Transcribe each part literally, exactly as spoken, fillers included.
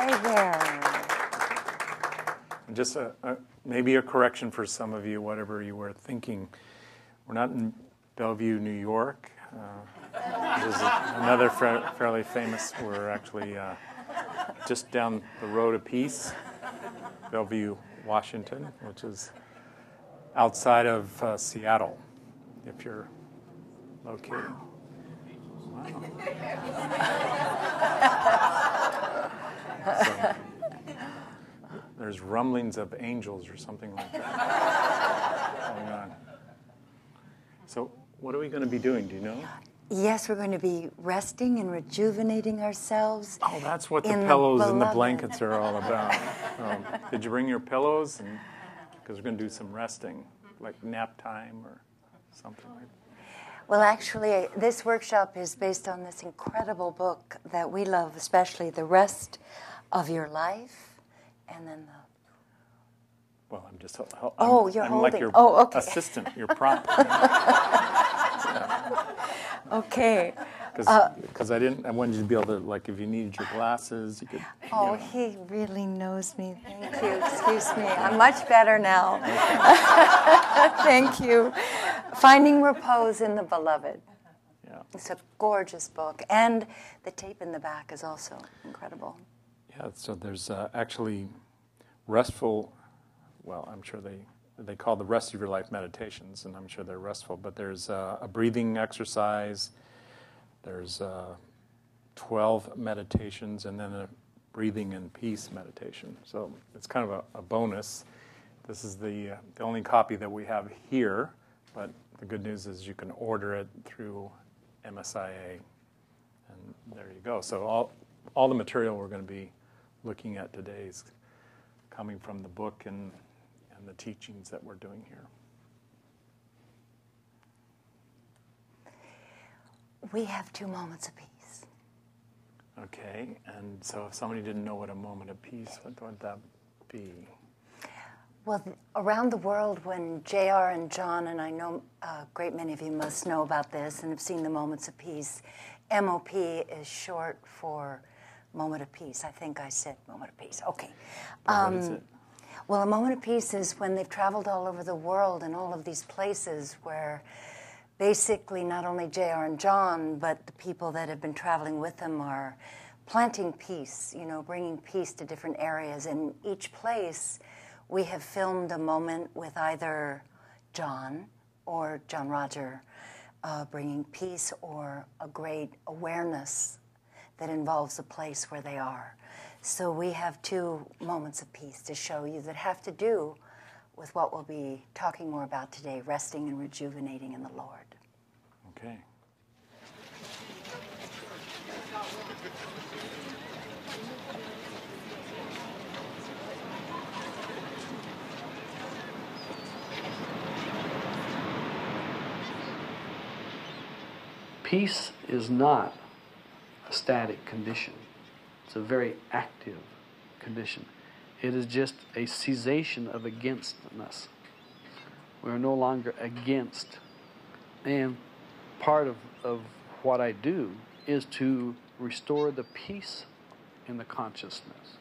Hi there. Just a, a, maybe a correction for some of you, whatever you were thinking. We're not in Bellevue, New York. Uh, this is another fa- fairly famous. We're actually uh, just down the road a piece, Bellevue, Washington, which is outside of uh, Seattle, if you're located. Wow. So, there's rumblings of angels or something like that going on. So what are we going to be doing? Do you know? Yes, we're going to be resting and rejuvenating ourselves. Oh, that's what the pillows the and the blankets are all about. Um, did you bring your pillows? And because we're going to do some resting, like nap time or something like that. Well, actually, this workshop is based on this incredible book that we love, especially The Rest of Your Life, and then the... Well, I'm just... I'm, oh, you're I'm holding. like your oh, okay. assistant, your prop. Yeah. Okay. Because uh, I didn't... I wanted you to be able to, like, if you needed your glasses, you could... Oh, you know. He really knows me. Thank you. Excuse me. I'm much better now. Thank you. Finding Repose in the Beloved. Yeah. It's a gorgeous book. And the tape in the back is also incredible. Yeah, so there's uh, actually restful, well, I'm sure they, they call the rest of your life meditations, and I'm sure they're restful, but there's uh, a breathing exercise, there's uh, twelve meditations, and then a breathing in peace meditation. So it's kind of a, a bonus. This is the, uh, the only copy that we have here, but the good news is you can order it through M S I A, and there you go. So all all the material we're going to be looking at today is coming from the book and, and the teachings that we're doing here. We have two moments of peace. Okay, and so if somebody didn't know what a moment of peace, what would that be? Well, around the world, when J R and John, and I know a great many of you must know about this and have seen the moments of peace, M O P is short for Moment of Peace. I think I said Moment of Peace. Okay. Um, what is it? Well, a moment of peace is when they've traveled all over the world and all of these places where basically not only J R and John, but the people that have been traveling with them are planting peace, you know, bringing peace to different areas. And each place, we have filmed a moment with either John or John Roger uh, bringing peace or a great awareness that involves a place where they are. So we have two moments of peace to show you that have to do with what we'll be talking more about today, resting and rejuvenating in the Lord. Okay. Peace is not a static condition. It's a very active condition. It is just a cessation of againstness. We are no longer against. And part of, of what I do is to restore the peace in the consciousness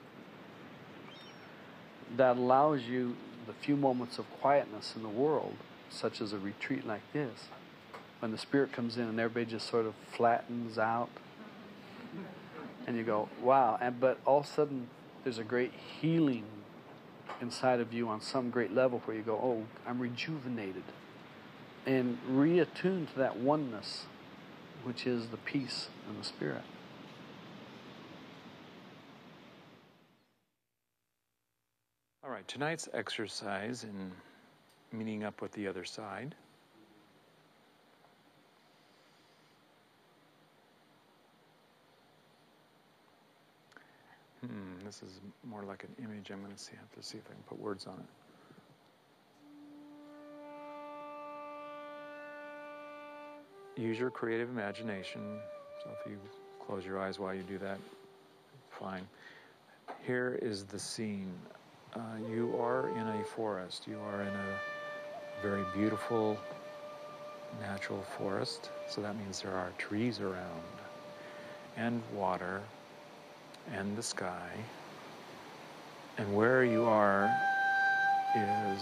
that allows you the few moments of quietness in the world, such as a retreat like this, when the Spirit comes in and everybody just sort of flattens out. And you go, wow. And, but all of a sudden, there's a great healing inside of you on some great level where you go, oh, I'm rejuvenated. And reattuned to that oneness, which is the peace and the Spirit. All right, tonight's exercise in meeting up with the other side. Hmm, this is more like an image. I'm going to see, have to see if I can put words on it. Use your creative imagination. So if you close your eyes while you do that, fine. Here is the scene. Uh, you are in a forest. You are in a very beautiful natural forest. So that means there are trees around, and water, and the sky, And where you are is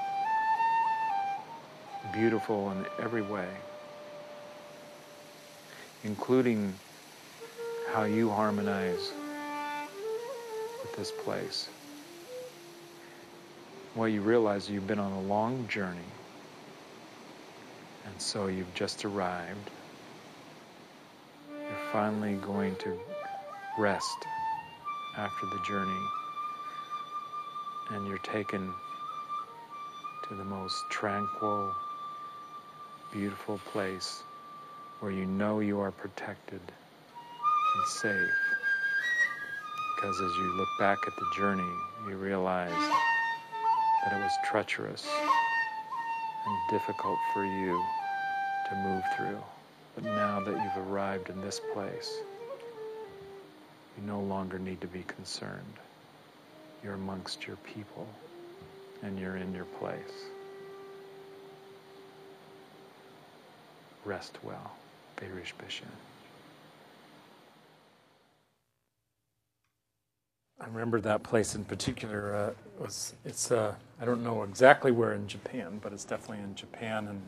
beautiful in every way, including how you harmonize with this place. Well, you realize you've been on a long journey, and so you've just arrived. You're finally going to rest after the journey, and you're taken to the most tranquil, beautiful place where you know you are protected and safe. Because as you look back at the journey, you realize that it was treacherous and difficult for you to move through. But now that you've arrived in this place, you no longer need to be concerned. You're amongst your people, and you're in your place. Rest well. Beirish Bishan. I remember that place in particular. Uh, was it's uh, I don't know exactly where in Japan, but it's definitely in Japan. And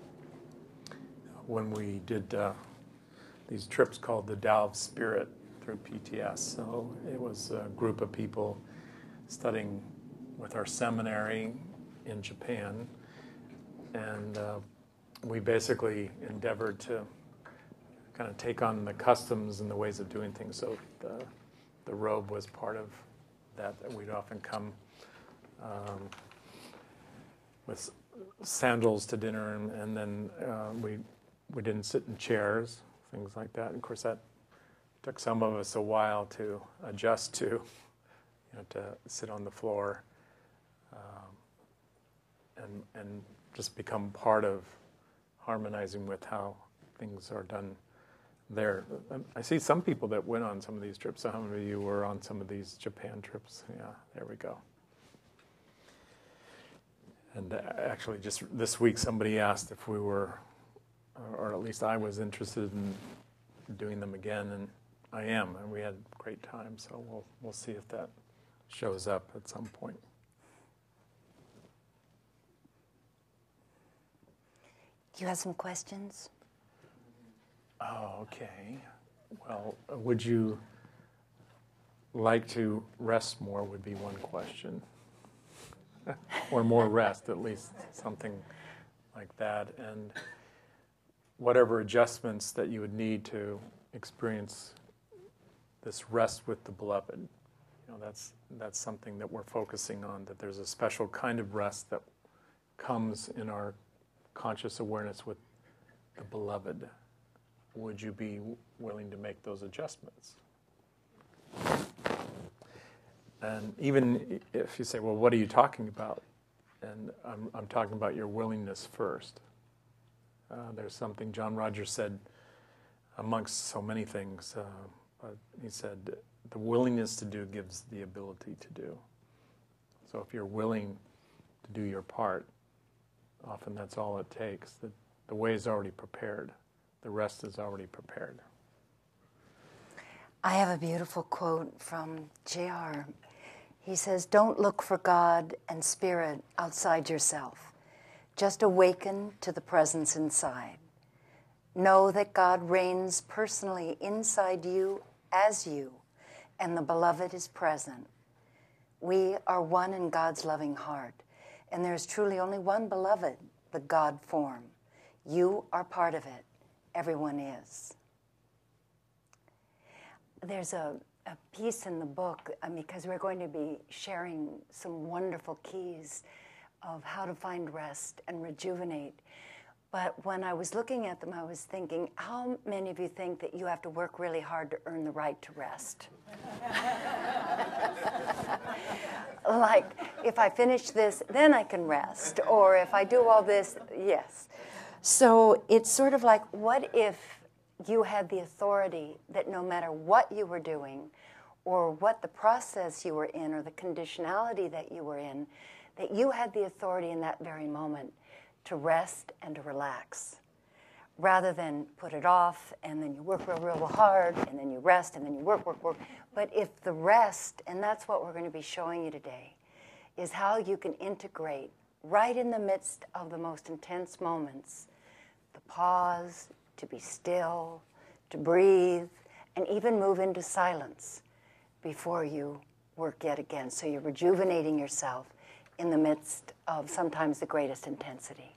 when we did uh, these trips called the Tao of Spirit through P T S, so it was a group of people studying with our seminary in Japan, and uh, we basically endeavored to kind of take on the customs and the ways of doing things. So the, the robe was part of that, that we'd often come um, with sandals to dinner, and, and then uh, we we didn't sit in chairs, things like that. And of course, that took some of us a while to adjust to, you know, to sit on the floor um, and and just become part of harmonizing with how things are done there. I see some people that went on some of these trips. So how many of you were on some of these Japan trips? Yeah, there we go. And actually, just this week, somebody asked if we were, or at least I was interested in doing them again, and I am, and we had a great time. So we'll we'll see if that shows up at some point. Do you have some questions? Oh, okay. Well, would you like to rest more would be one question. Or more rest, at least something like that. And whatever adjustments that you would need to experience this rest with the beloved. You know, that's that's something that we're focusing on, that there's a special kind of rest that comes in our conscious awareness with the beloved. Would you be willing to make those adjustments? And even if you say, well, what are you talking about? And I'm, I'm talking about your willingness first. Uh, there's something John Rogers said amongst so many things, uh, but he said, the willingness to do gives the ability to do. So if you're willing to do your part, often that's all it takes. The, the way is already prepared. The rest is already prepared. I have a beautiful quote from J R He says, don't look for God and spirit outside yourself. Just awaken to the presence inside. Know that God reigns personally inside you as you, and the beloved is present. We are one in God's loving heart, and there is truly only one beloved, the God form. You are part of it. Everyone is. There's a, a piece in the book, um, because we're going to be sharing some wonderful keys of how to find rest and rejuvenate. But when I was looking at them, I was thinking, how many of you think that you have to work really hard to earn the right to rest? Like, if I finish this, then I can rest. Or if I do all this, yes. So it's sort of like, what if you had the authority that no matter what you were doing, or what the process you were in, or the conditionality that you were in, that you had the authority in that very moment to rest and to relax. rather than put it off and then you work real, real hard and then you rest and then you work, work, work. But if the rest, and that's what we're going to be showing you today, is how you can integrate right in the midst of the most intense moments, the pause, to be still, to breathe, and even move into silence before you work yet again. So you're rejuvenating yourself in the midst of sometimes the greatest intensity.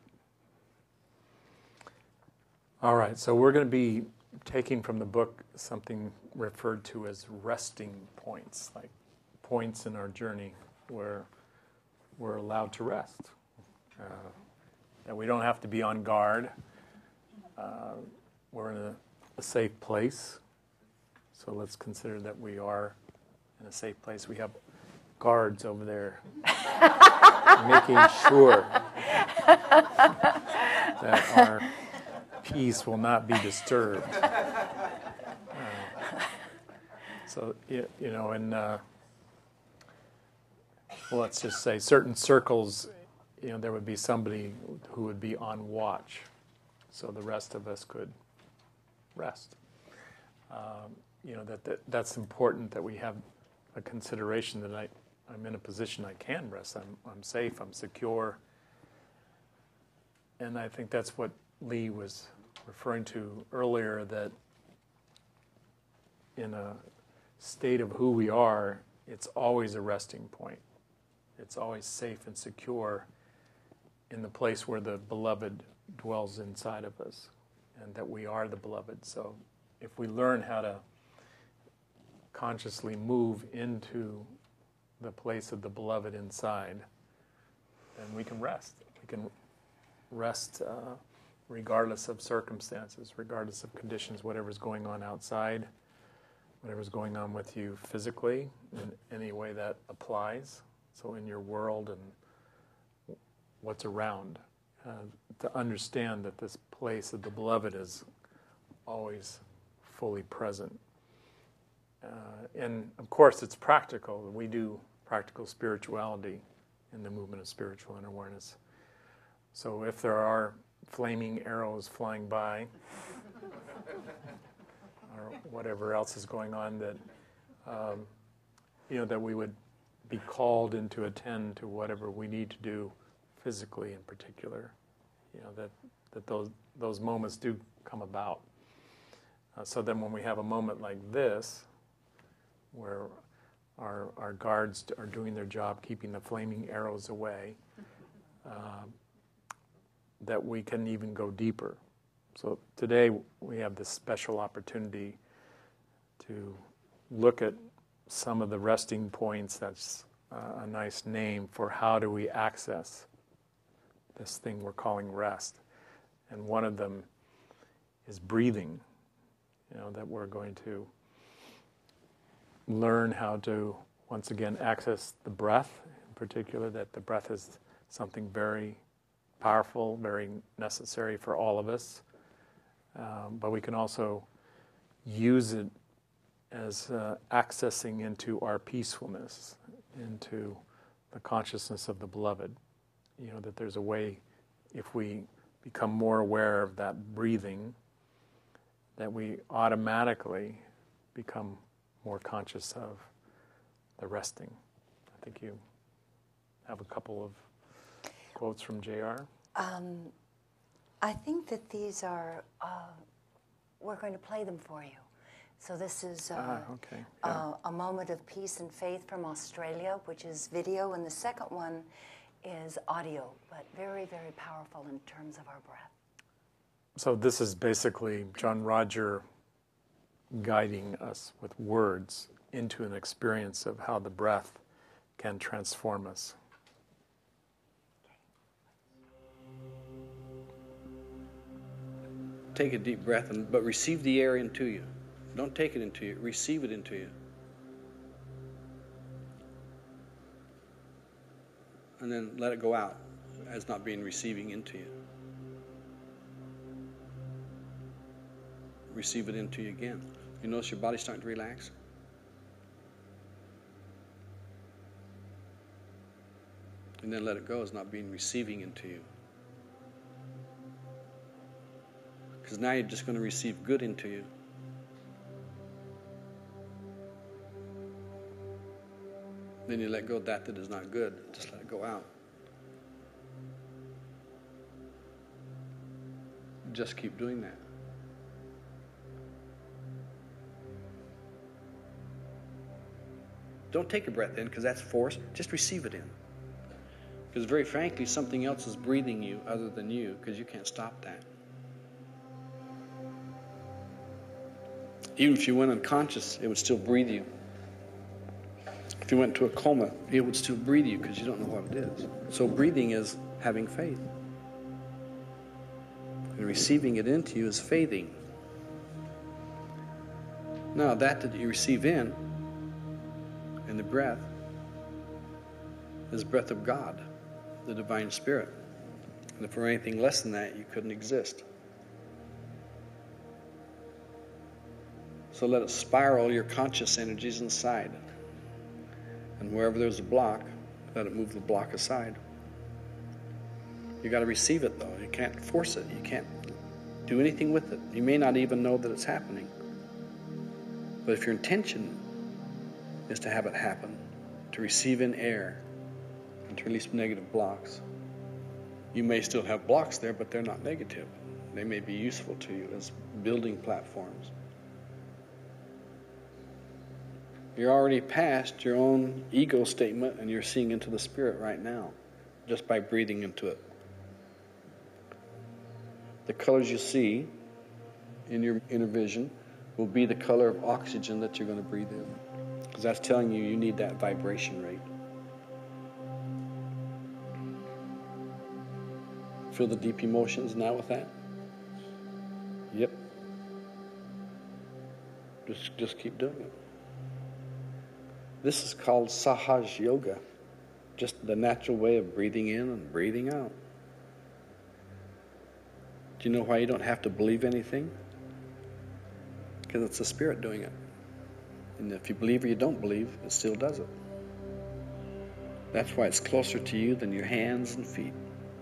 All right, so we're going to be taking from the book something referred to as resting points, like points in our journey where we're allowed to rest, uh, that we don't have to be on guard. Uh, we're in a, a safe place, so let's consider that we are in a safe place. We have guards over there making sure that our peace will not be disturbed. Uh, so, you, you know, in, uh, well, let's just say certain circles, you know, there would be somebody who would be on watch, so the rest of us could rest. Um, you know, that, that that's important that we have a consideration that I, I'm in a position I can rest. I'm, I'm safe, I'm secure. And I think that's what Leigh was referring to earlier, that in a state of who we are, it's always a resting point. It's always safe and secure in the place where the beloved dwells inside of us, and that we are the beloved. So if we learn how to consciously move into the place of the beloved inside, then we can rest. We can rest uh, regardless of circumstances, regardless of conditions, whatever's going on outside, whatever's going on with you physically, in any way that applies. So in your world and what's around, uh, to understand that this place of the beloved is always fully present. Uh, and of course it's practical. We do practical spirituality in the movement of spiritual inner awareness. So if there are flaming arrows flying by, or whatever else is going on, that um, you know, that we would be called in to attend to whatever we need to do physically in particular. You know, that that those those moments do come about. Uh, so then when we have a moment like this, where our our guards are doing their job, keeping the flaming arrows away, uh, that we can even go deeper. So today we have this special opportunity to look at some of the resting points. That's uh, a nice name for how do we access this thing we're calling rest. And one of them is breathing. You know, that we're going to learn how to, once again, access the breath, in particular, that the breath is something very powerful, very necessary for all of us. Um, but we can also use it as uh, accessing into our peacefulness, into the consciousness of the beloved. You know, that there's a way, if we become more aware of that breathing, that we automatically become more conscious of the resting. I think you have a couple of quotes from J R. Um, I think that these are, uh, we're going to play them for you. So this is uh, ah, okay. yeah. uh, a moment of peace and faith from Australia, which is video, and the second one is audio, but very, very powerful in terms of our breath. So this is basically John Roger guiding us with words into an experience of how the breath can transform us. Take a deep breath, and, but receive the air into you. Don't take it into you. Receive it into you. And then let it go out as not being receiving into you. Receive it into you again. You notice your body starting to relax? And then let it go as not being receiving into you. because now you're just going to receive good into you. Then you let go of that that is not good. Just let it go out. Just keep doing that. Don't take a breath in because that's force. Just receive it in. Because very frankly, something else is breathing you other than you, because you can't stop that. Even if you went unconscious, it would still breathe you. If you went to a coma, it would still breathe you because you don't know what it is. So breathing is having faith. And receiving it into you is faithing. Now that that you receive in, in the breath, is breath of God, the divine spirit. And if there were anything less than that, you couldn't exist. So let it spiral your conscious energies inside. And wherever there's a block, let it move the block aside. You got to receive it, though. You can't force it. You can't do anything with it. You may not even know that it's happening. But if your intention is to have it happen, to receive in air, and to release negative blocks, you may still have blocks there, but they're not negative. They may be useful to you as building platforms. You're already past your own ego statement, and you're seeing into the spirit right now, just by breathing into it. The colors you see in your inner vision will be the color of oxygen that you're going to breathe in, because that's telling you you need that vibration rate. Feel the deep emotions now with that? Yep. Just, just keep doing it. This is called Sahaj Yoga, just the natural way of breathing in and breathing out. Do you know why you don't have to believe anything? Because it's the spirit doing it. And if you believe or you don't believe, it still does it. That's why it's closer to you than your hands and feet.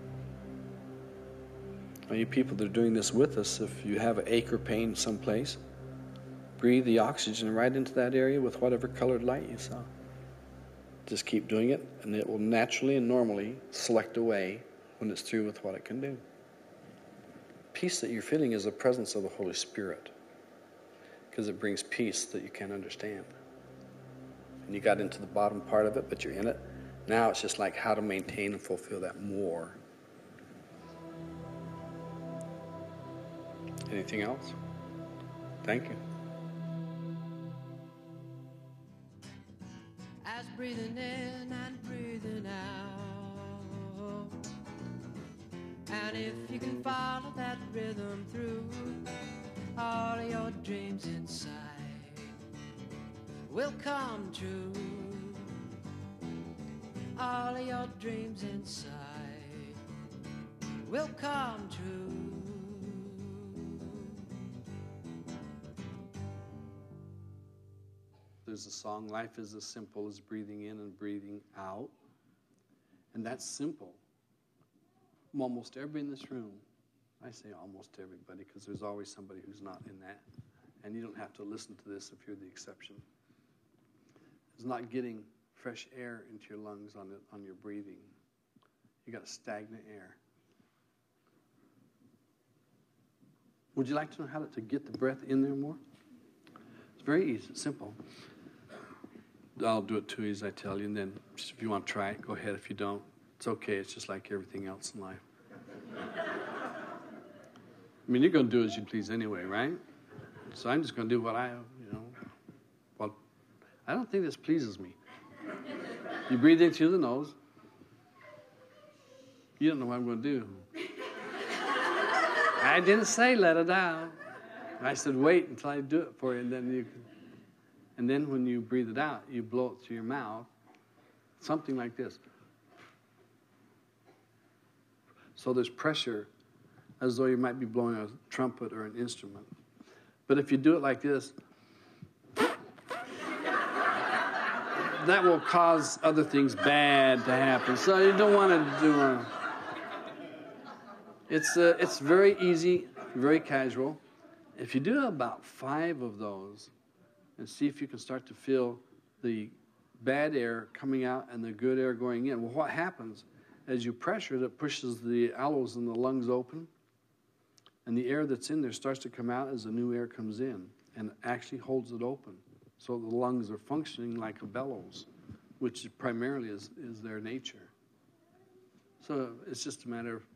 Now, you people that are doing this with us, if you have an ache or pain someplace, breathe the oxygen right into that area with whatever colored light you saw. Just keep doing it, and it will naturally and normally select away when it's through with what it can do. Peace that you're feeling is the presence of the Holy Spirit, because it brings peace that you can't understand. And you got into the bottom part of it, but you're in it. Now it's just like how to maintain and fulfill that more. Anything else? Thank you. As breathing in and breathing out, and if you can follow that rhythm through, all your dreams inside will come true. All your dreams inside will come true. There's a song, life is as simple as breathing in and breathing out. And that's simple. Almost everybody in this room, I say almost everybody because there's always somebody who's not in that. And you don't have to listen to this if you're the exception. It's not getting fresh air into your lungs on, it, on your breathing. You got stagnant air. Would you like to know how to, to get the breath in there more? It's very easy, it's simple. I'll do it too as I tell you, and then just if you want to try it, go ahead. If you don't, it's okay. It's just like everything else in life. I mean, you're going to do as you please anyway, right? So I'm just going to do what I, you know, well, I don't think this pleases me. You breathe in through the nose. You don't know what I'm going to do. I didn't say let it out. I said wait until I do it for you, and then you can. And then when you breathe it out, you blow it through your mouth, something like this. So there's pressure, as though you might be blowing a trumpet or an instrument. But if you do it like this, that will cause other things bad to happen. So you don't want to do a... It's, uh, it's very easy. very casual. If you do about five of those and see if you can start to feel the bad air coming out and the good air going in, well, what happens as you pressure it, it pushes the aloes in the lungs open, and the air that's in there starts to come out as the new air comes in, and it actually holds it open. So the lungs are functioning like a bellows, which primarily is, is their nature. So it's just a matter of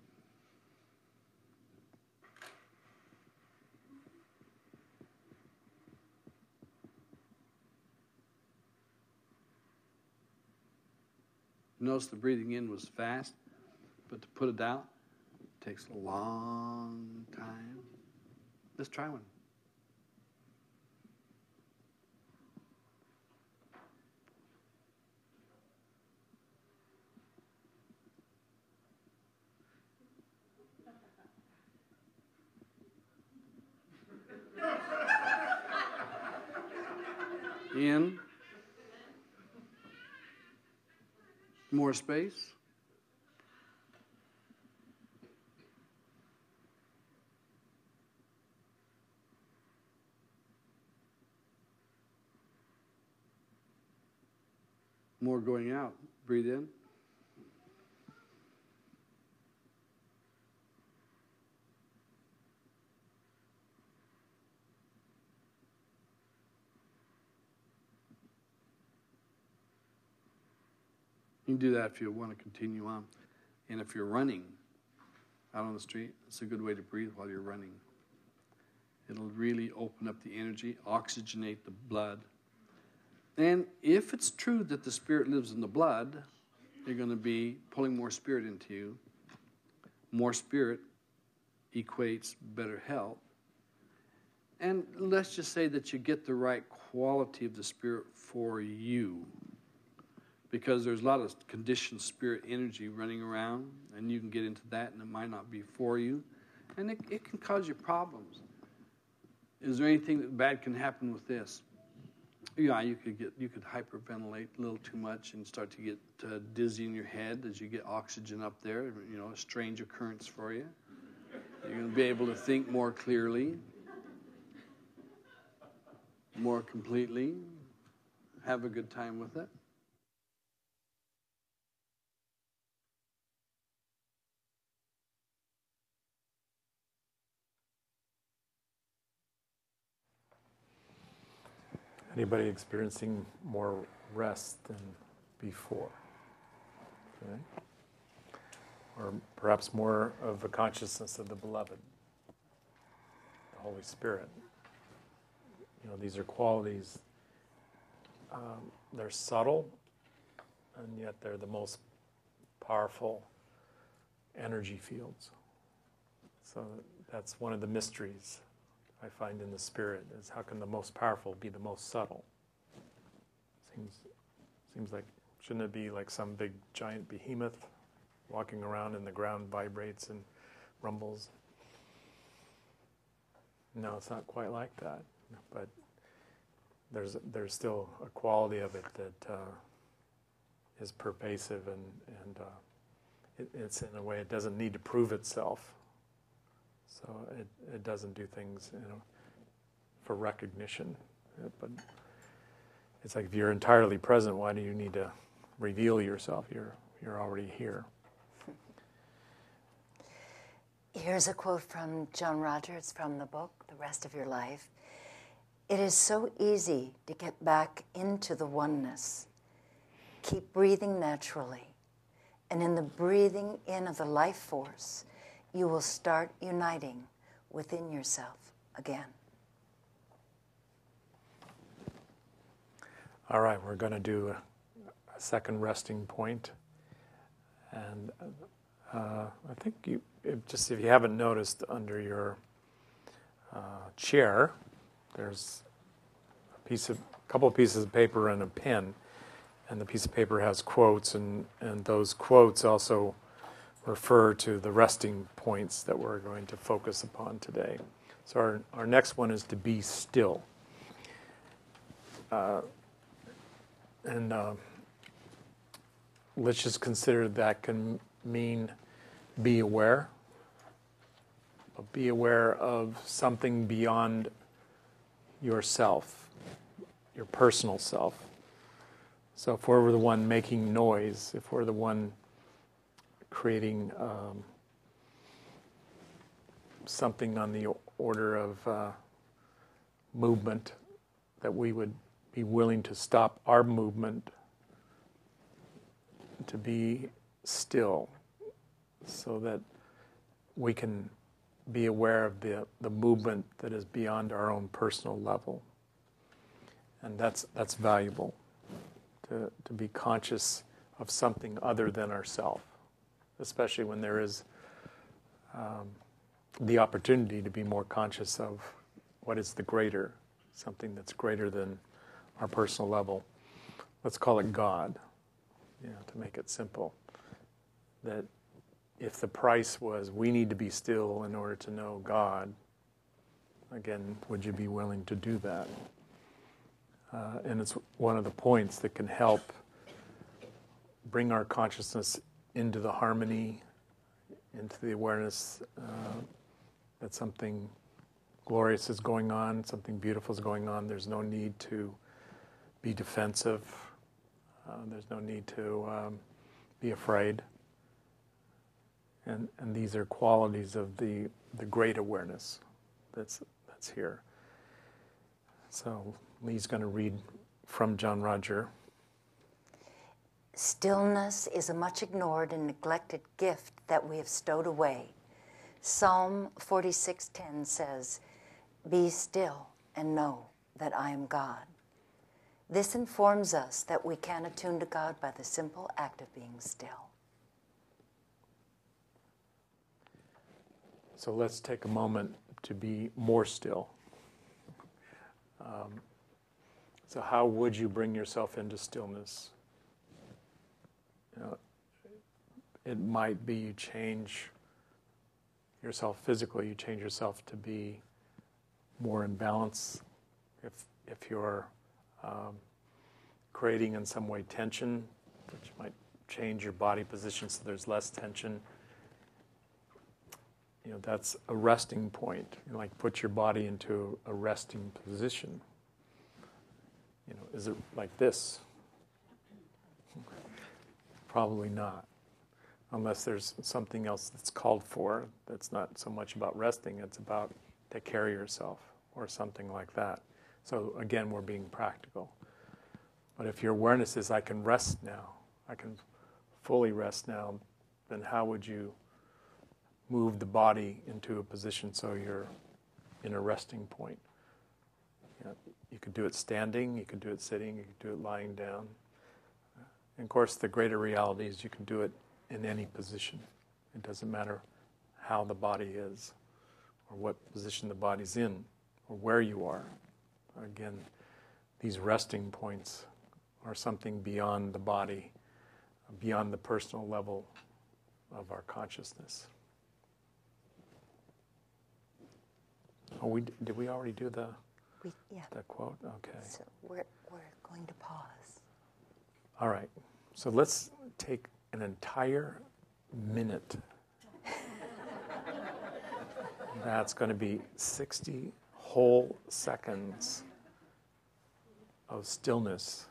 notice the breathing in was fast, but to put it out takes a long time. Let's try one. In. More space. More going out. Breathe in. You can do that if you want to continue on. And if you're running out on the street, it's a good way to breathe while you're running. It'll really open up the energy, oxygenate the blood. And if it's true that the spirit lives in the blood, you're going to be pulling more spirit into you. More spirit equates better health. And let's just say that you get the right quality of the spirit for you. Because there's a lot of conditioned spirit energy running around, and you can get into that, and it might not be for you. And it, it can cause you problems. Is there anything that bad can happen with this? Yeah, you could get you could hyperventilate a little too much and start to get uh, dizzy in your head as you get oxygen up there. You know, a strange occurrence for you. You're going to be able to think more clearly, more completely, have a good time with it. Anybody experiencing more rest than before? Okay. Or perhaps more of a consciousness of the beloved, the Holy Spirit. You know, these are qualities, um, they're subtle, and yet they're the most powerful energy fields. So that's one of the mysteries I find in the spirit, is how can the most powerful be the most subtle? Seems seems like, shouldn't it be like some big giant behemoth walking around and the ground vibrates and rumbles? No, it's not quite like that. But there's there's still a quality of it that uh, is pervasive, and and uh, it, it's in a way it doesn't need to prove itself. So it, it doesn't do things, you know, for recognition. But it's like, if you're entirely present, why do you need to reveal yourself? You're you're already here. Here's a quote from John Rogers from the book, The Rest of Your Life. It is so easy to get back into the oneness. Keep breathing naturally. And in the breathing in of the life force, you will start uniting within yourself again. All right, we're going to do a, a second resting point. And uh, I think you, if, just if you haven't noticed, under your uh, chair, there's a piece of, a couple of pieces of paper and a pen. And the piece of paper has quotes, and, and those quotes also refer to the resting points that we're going to focus upon today. So our, our next one is to be still. Uh, and uh, let's just consider that can mean be aware. but be aware of something beyond yourself, your personal self. So if we're the one making noise, if we're the one creating um, something on the order of uh, movement, that we would be willing to stop our movement, to be still, so that we can be aware of the, the movement that is beyond our own personal level. And that's that's valuable, to, to be conscious of something other than ourself, especially when there is um, the opportunity to be more conscious of what is the greater, something that's greater than our personal level. Let's call it God, you know, to make it simple. That if the price was we need to be still in order to know God, again, would you be willing to do that? Uh, and it's one of the points that can help bring our consciousness into the harmony, into the awareness uh, that something glorious is going on, something beautiful is going on. There's no need to be defensive. Uh, there's no need to um, be afraid. And and these are qualities of the, the great awareness that's that's here. So Leigh's going to read from John Roger. Stillness is a much ignored and neglected gift that we have stowed away. Psalm forty-six ten says, "Be still and know that I am God." This informs us that we can attune to God by the simple act of being still. So let's take a moment to be more still. Um, so how would you bring yourself into stillness? You know, it might be you change yourself physically, you change yourself to be more in balance. If if you're um, creating in some way tension, which might change your body position so there's less tension. You know, that's a resting point. You know, like put your body into a resting position. You know, is it like this? Probably not. Unless there's something else that's called for that's not so much about resting, it's about take care of yourself or something like that. So again, we're being practical. But if your awareness is I can rest now, I can fully rest now, then how would you move the body into a position so you're in a resting point? You know, you could do it standing, you could do it sitting, you could do it lying down. And of course, the greater reality is you can do it in any position. It doesn't matter how the body is, or what position the body's in, or where you are. Again, these resting points are something beyond the body, beyond the personal level of our consciousness. Oh, we did we already do the We, yeah. the quote? Okay. So we're, we're going to pause. All right. So let's take an entire minute. That's going to be sixty whole seconds of stillness.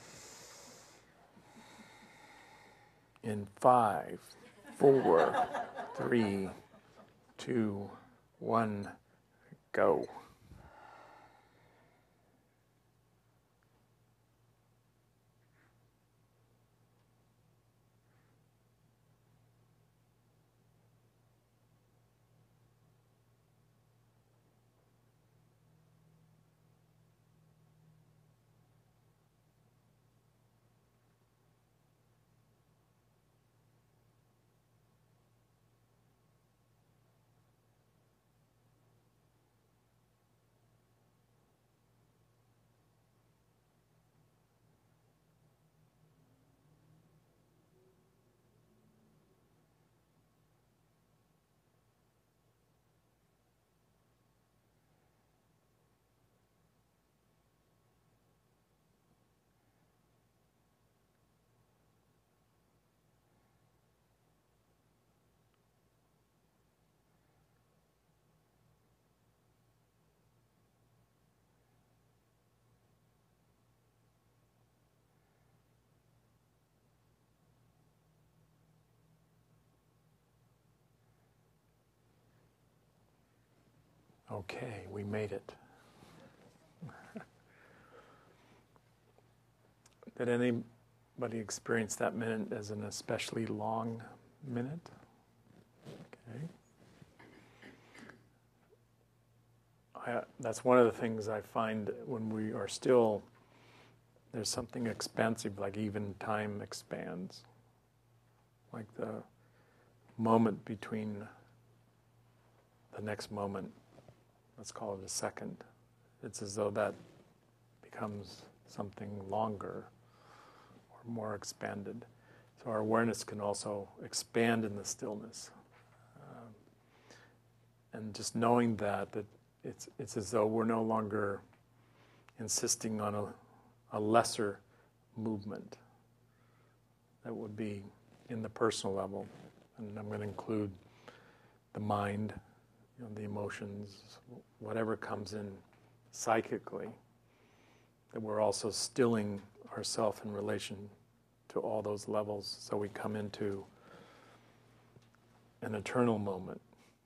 In five, four, three, two, one, go. Okay, we made it. Did anybody experience that minute as an especially long minute? Okay. I, that's one of the things I find when we are still, there's something expansive, like even time expands. Like the moment between the next moment, let's call it a second. It's as though that becomes something longer or more expanded. So our awareness can also expand in the stillness. Um, and just knowing that, that it's it's as though we're no longer insisting on a, a lesser movement that would be in the personal level. And I'm going to include the mind, you know, the emotions, whatever comes in psychically, that we're also stilling ourselves in relation to all those levels, so we come into an eternal moment.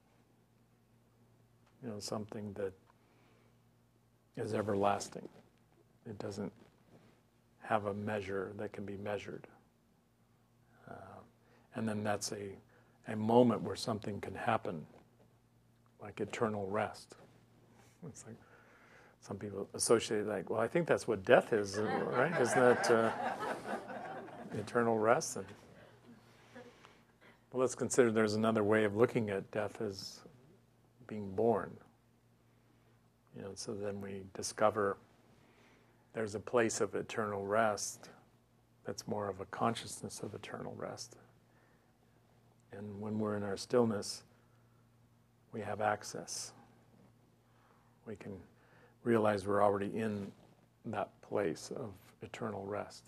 You know, something that is everlasting. It doesn't have a measure that can be measured. Uh, and then that's a, a moment where something can happen, like eternal rest. It's like some people associate, like, well, I think that's what death is, right? Isn't that uh, eternal rest? And, well, let's consider there's another way of looking at death as being born. You know, so then we discover there's a place of eternal rest that's more of a consciousness of eternal rest. And when we're in our stillness, we have access. We can realize we're already in that place of eternal rest.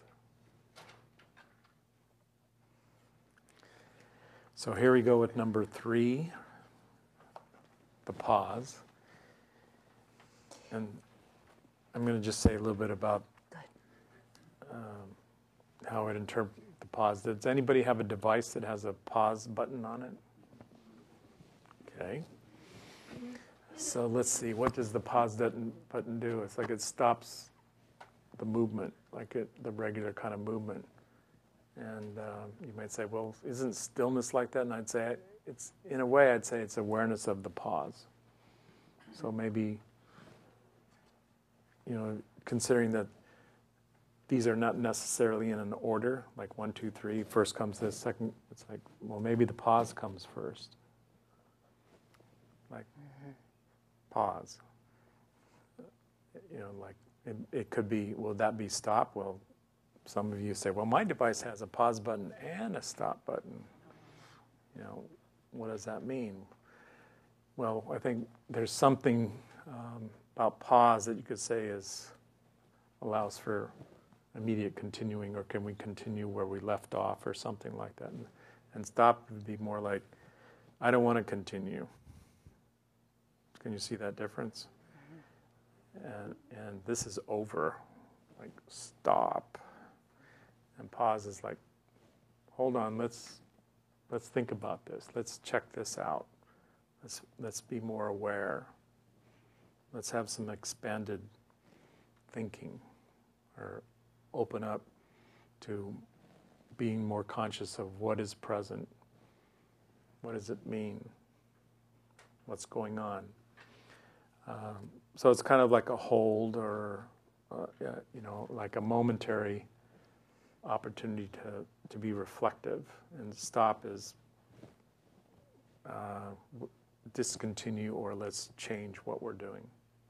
So here we go with number three, the pause. And I'm going to just say a little bit about um, how it interprets the pause. Does anybody have a device that has a pause button on it? Okay. So let's see, what does the pause button, button do? It's like it stops the movement, like it, the regular kind of movement. And uh, you might say, well, isn't stillness like that? And I'd say, it's in a way, I'd say it's awareness of the pause. So maybe, you know, considering that these are not necessarily in an order, like one, two, three, first comes this, second, it's like, well, maybe the pause comes first. Like, mm-hmm. Pause. You know, like, it, it could be, will that be stop? Well, some of you say, well, my device has a pause button and a stop button. You know, what does that mean? Well, I think there's something um, about pause that you could say is allows for immediate continuing, or can we continue where we left off, or something like that. And, and stop would be more like, I don't want to continue. Can you see that difference? Mm-hmm. And and this is over, like stop. And pause is like, hold on, let's let's think about this. Let's check this out. Let's let's be more aware. Let's have some expanded thinking, or open up to being more conscious of what is present. What does it mean? What's going on? Um, so it's kind of like a hold, or uh, you know, like a momentary opportunity to, to be reflective. And stop is uh, discontinue, or let's change what we're doing.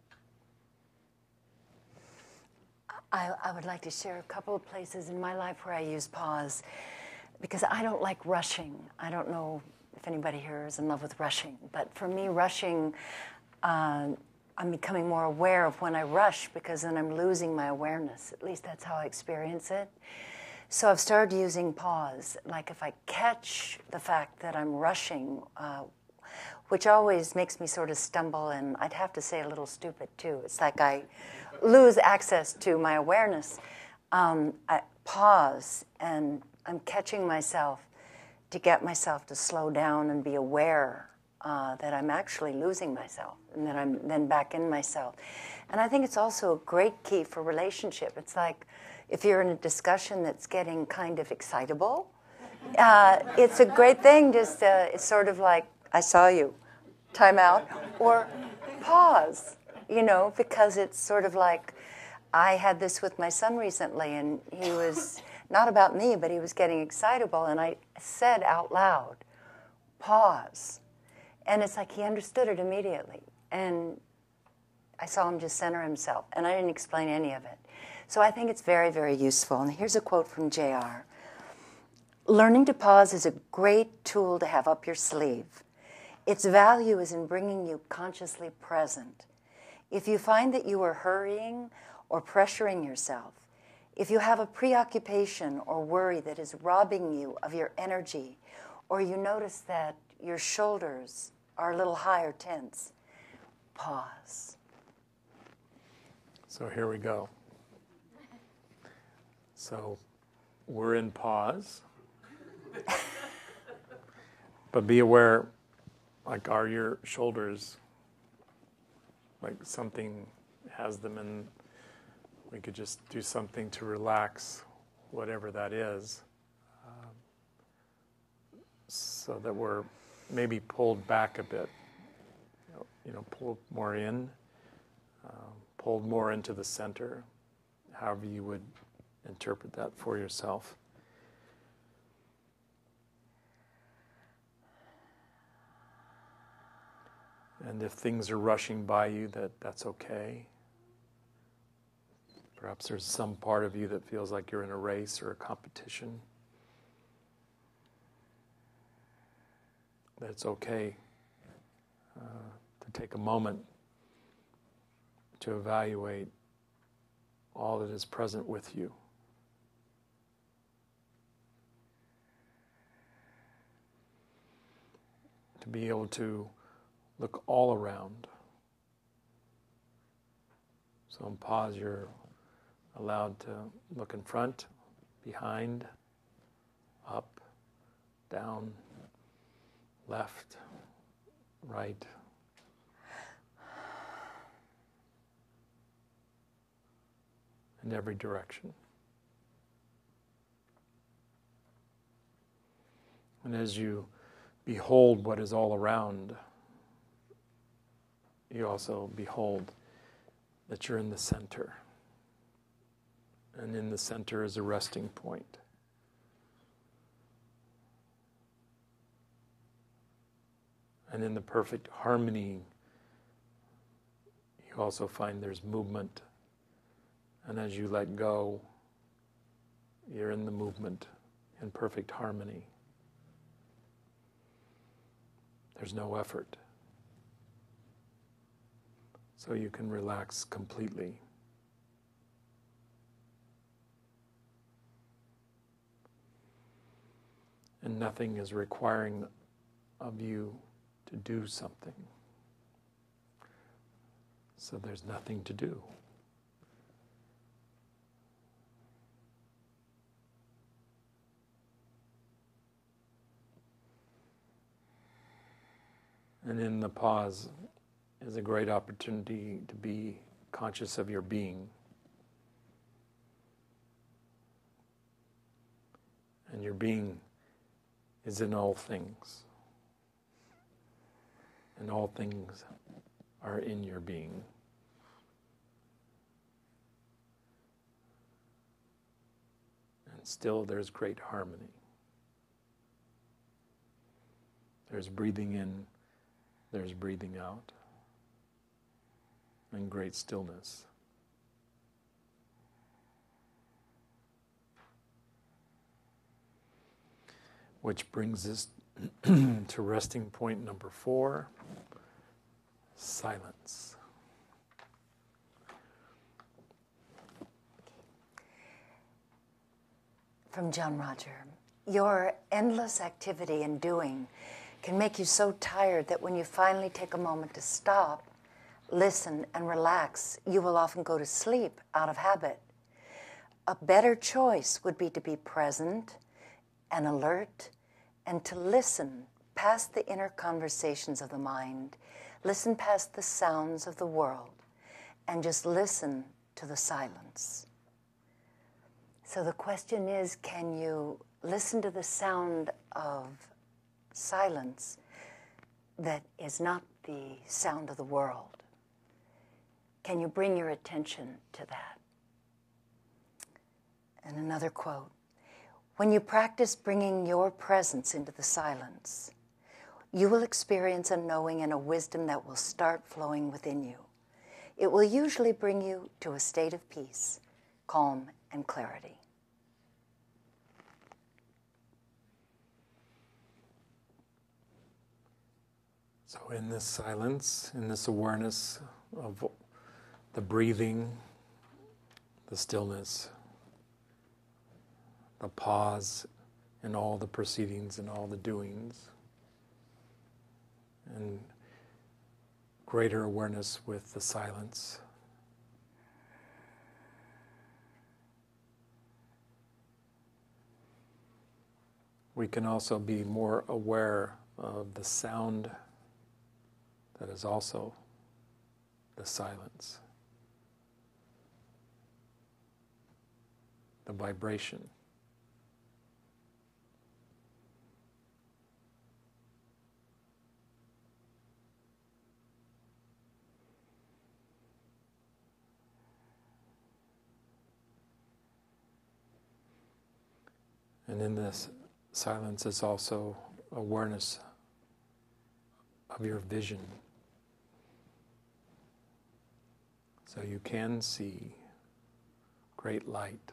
I, I would like to share a couple of places in my life where I use pause, because I don't like rushing. I don't know if anybody here is in love with rushing, but for me, rushing, uh, I'm becoming more aware of when I rush, because then I'm losing my awareness. At least that's how I experience it. So I've started using pause. Like if I catch the fact that I'm rushing, uh, which always makes me sort of stumble, and I'd have to say a little stupid too. It's like I lose access to my awareness. Um, I pause, and I'm catching myself to get myself to slow down and be aware uh, that I'm actually losing myself and that I'm then back in myself. And I think it's also a great key for relationship. It's like if you're in a discussion that's getting kind of excitable, uh, it's a great thing. Just uh, it's sort of like, I saw you, time out, or pause, you know, because it's sort of like, I had this with my son recently, and he was, not about me, but he was getting excitable, and I said out loud, pause. And it's like he understood it immediately. And I saw him just center himself, and I didn't explain any of it. So I think it's very, very useful. And here's a quote from J R Learning to pause is a great tool to have up your sleeve. Its value is in bringing you consciously present. If you find that you are hurrying or pressuring yourself, if you have a preoccupation or worry that is robbing you of your energy, or you notice that your shoulders are a little high or tense, pause. So here we go. So we're in pause. But be aware, like, are your shoulders, like something has them, and we could just do something to relax whatever that is, um, so that we're maybe pulled back a bit, you know, you know pulled more in, um, pulled more into the center, however you would interpret that for yourself. And if things are rushing by you, that that's okay. Perhaps there's some part of you that feels like you're in a race or a competition. That it's okay uh, to take a moment to evaluate all that is present with you. To be able to look all around. So in pause, you're allowed to look in front, behind, up, down, left, right. In every direction. And as you behold what is all around, you also behold that you're in the center. And in the center is a resting point. And in the perfect harmony, you also find there's movement. And as you let go, you're in the movement in perfect harmony. There's no effort. So you can relax completely. And nothing is requiring of you to do something. So there's nothing to do. And in the pause is a great opportunity to be conscious of your being. And your being is in all things. And all things are in your being. And still there's great harmony. There's breathing in, there's breathing out. And great stillness. Which brings us to resting point number four, silence. From John Roger. Your endless activity and doing can make you so tired that when you finally take a moment to stop, listen, and relax, you will often go to sleep out of habit. A better choice would be to be present and alert and to listen past the inner conversations of the mind, listen past the sounds of the world, and just listen to the silence. So the question is, can you listen to the sound of silence that is not the sound of the world? Can you bring your attention to that? And another quote, when you practice bringing your presence into the silence, you will experience a knowing and a wisdom that will start flowing within you. It will usually bring you to a state of peace, calm, and clarity. So in this silence, in this awareness of the breathing, the stillness, the pause in all the proceedings and all the doings, and greater awareness with the silence. We can also be more aware of the sound that is also the silence, the vibration. And in this silence is also awareness of your vision. So you can see great light.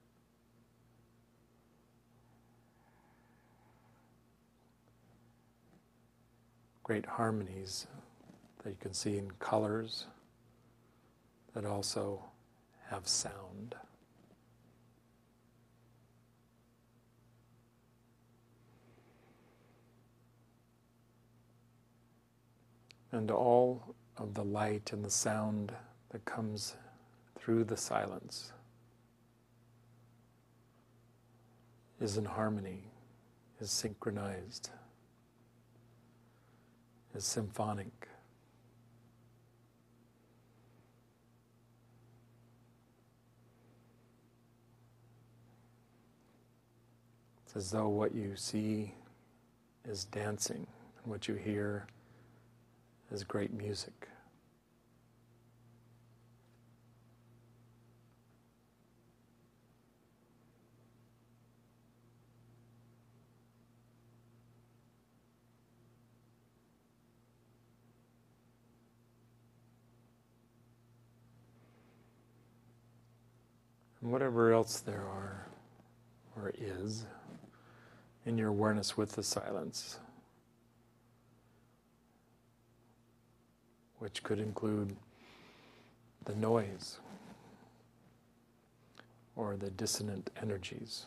Great harmonies that you can see in colors that also have sound. And all of the light and the sound that comes through the silence is in harmony, is synchronized, is symphonic. It's as though what you see is dancing, and what you hear is great music. And whatever else there are, or is, in your awareness with the silence, which could include the noise or the dissonant energies.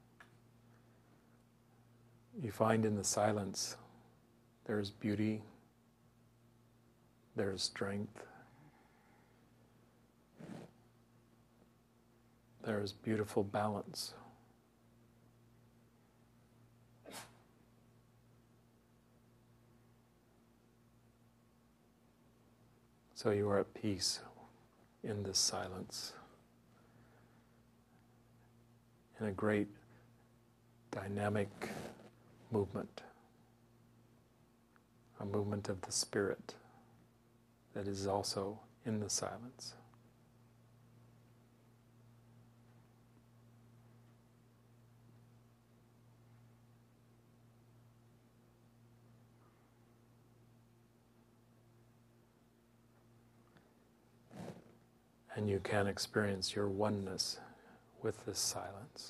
You find in the silence there's beauty, there's strength, there's beautiful balance. So you are at peace in this silence, in a great dynamic movement, a movement of the spirit that is also in the silence. And you can experience your oneness with this silence.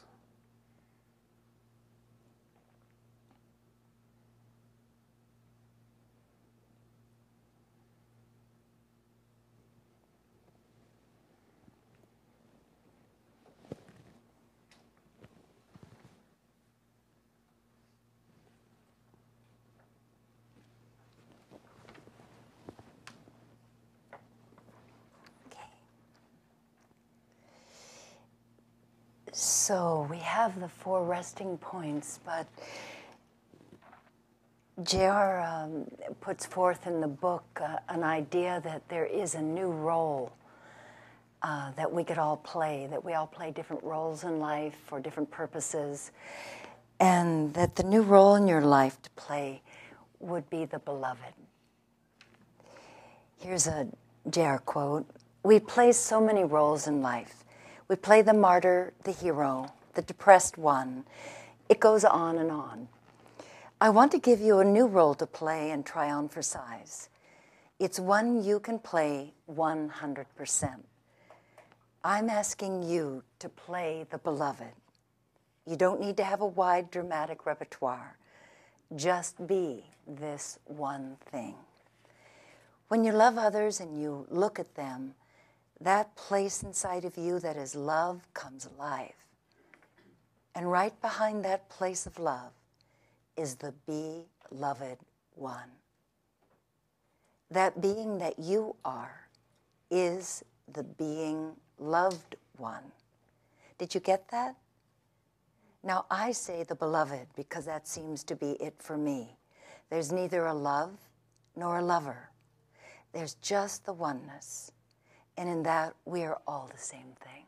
So we have the four resting points, but J R um, puts forth in the book uh, an idea that there is a new role uh, that we could all play, that we all play different roles in life for different purposes, and that the new role in your life to play would be the beloved. Here's a J R quote. We play so many roles in life. We play the martyr, the hero, the depressed one. It goes on and on. I want to give you a new role to play and try on for size. It's one you can play one hundred percent. I'm asking you to play the beloved. You don't need to have a wide dramatic repertoire. Just be this one thing. When you love others and you look at them, that place inside of you that is love comes alive. And right behind that place of love is the beloved one. That being that you are is the being loved one. Did you get that? Now I say the beloved because that seems to be it for me. There's neither a love nor a lover. There's just the oneness. And in that, we are all the same thing.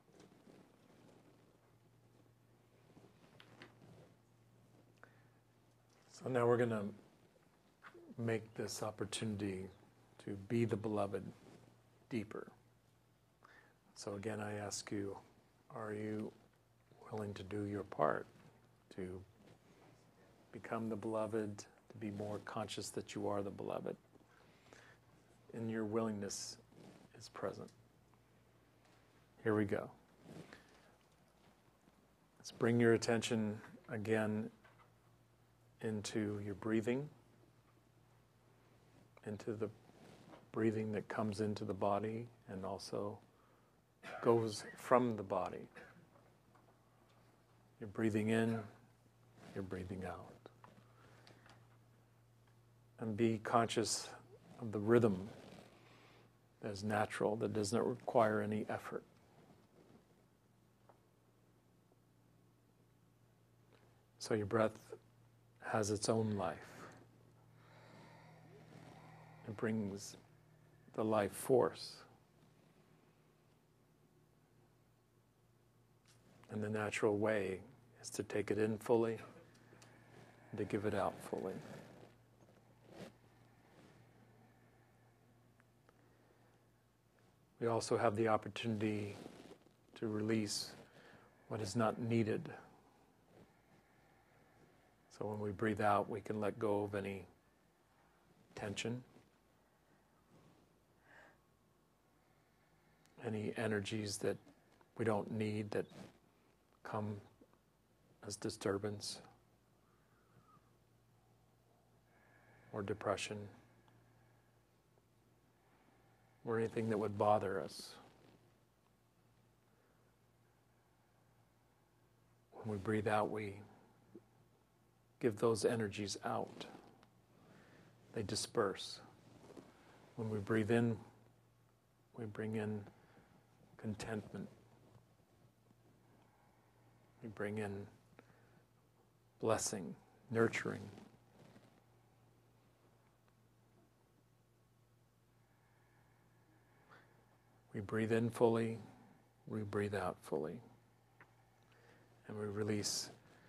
So now we're going to make this opportunity to be the beloved deeper. So again, I ask you, are you willing to do your part to become the beloved, to be more conscious that you are the beloved? And your willingness is present. Here we go. Let's bring your attention again into your breathing, into the breathing that comes into the body and also goes from the body. You're breathing in, you're breathing out. And be conscious of the rhythm that is natural, that does not require any effort. So your breath has its own life. It brings the life force. And the natural way is to take it in fully and to give it out fully. We also have the opportunity to release what is not needed. So when we breathe out, we can let go of any tension, any energies that we don't need that come as disturbance or depression, or anything that would bother us. When we breathe out, we give those energies out. They disperse. When we breathe in, we bring in contentment. We bring in blessing, nurturing. We breathe in fully, we breathe out fully. And we release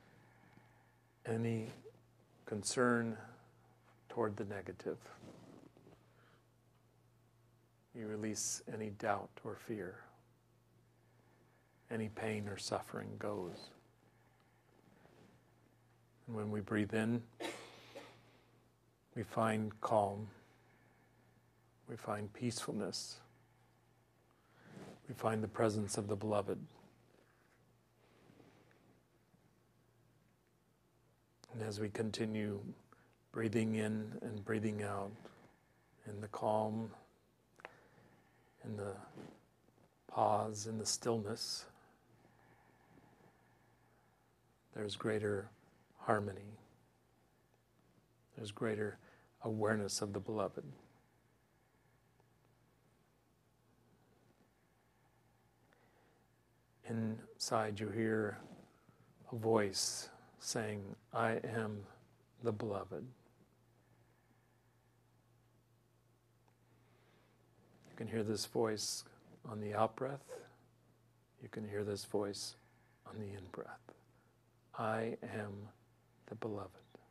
any concern toward the negative. You release any doubt or fear. Any pain or suffering goes. And when we breathe in, we find calm. We find peacefulness. We find the presence of the beloved. And as we continue breathing in and breathing out, in the calm, in the pause, in the stillness, there's greater harmony. There's greater awareness of the beloved. Inside you hear a voice saying, I am the beloved. You can hear this voice on the out-breath. You can hear this voice on the in-breath. I am the beloved.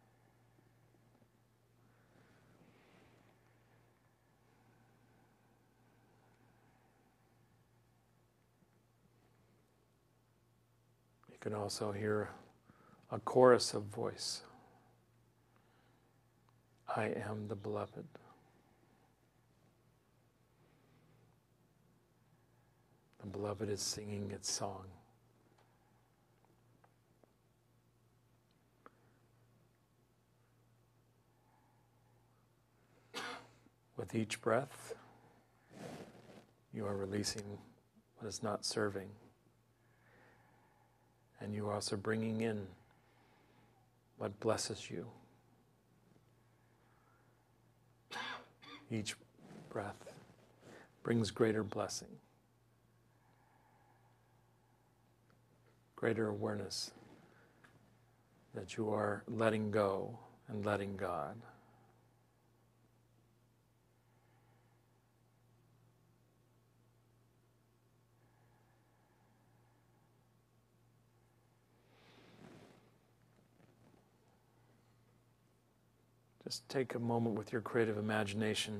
You can also hear a chorus of voice. I am the beloved. The beloved is singing its song. With each breath, you are releasing what is not serving. And you are also bringing in what blesses you. Each breath brings greater blessing, greater awareness that you are letting go and letting God. Just take a moment with your creative imagination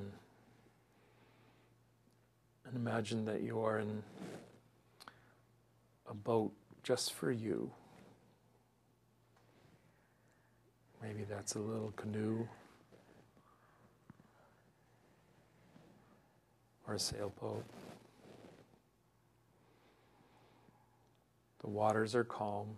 and imagine that you are in a boat just for you. Maybe that's a little canoe or a sailboat. The waters are calm.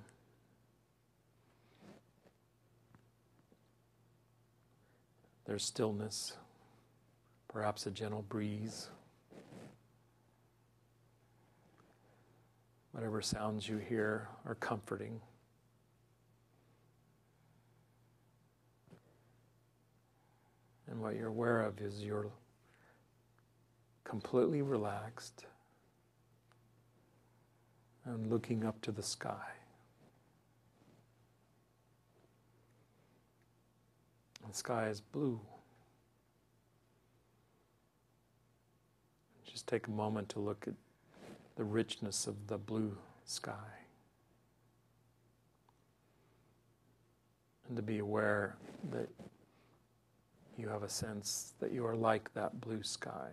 There's stillness, perhaps a gentle breeze. Whatever sounds you hear are comforting. And what you're aware of is you're completely relaxed and looking up to the sky. The sky is blue. Just take a moment to look at the richness of the blue sky. And to be aware that you have a sense that you are like that blue sky.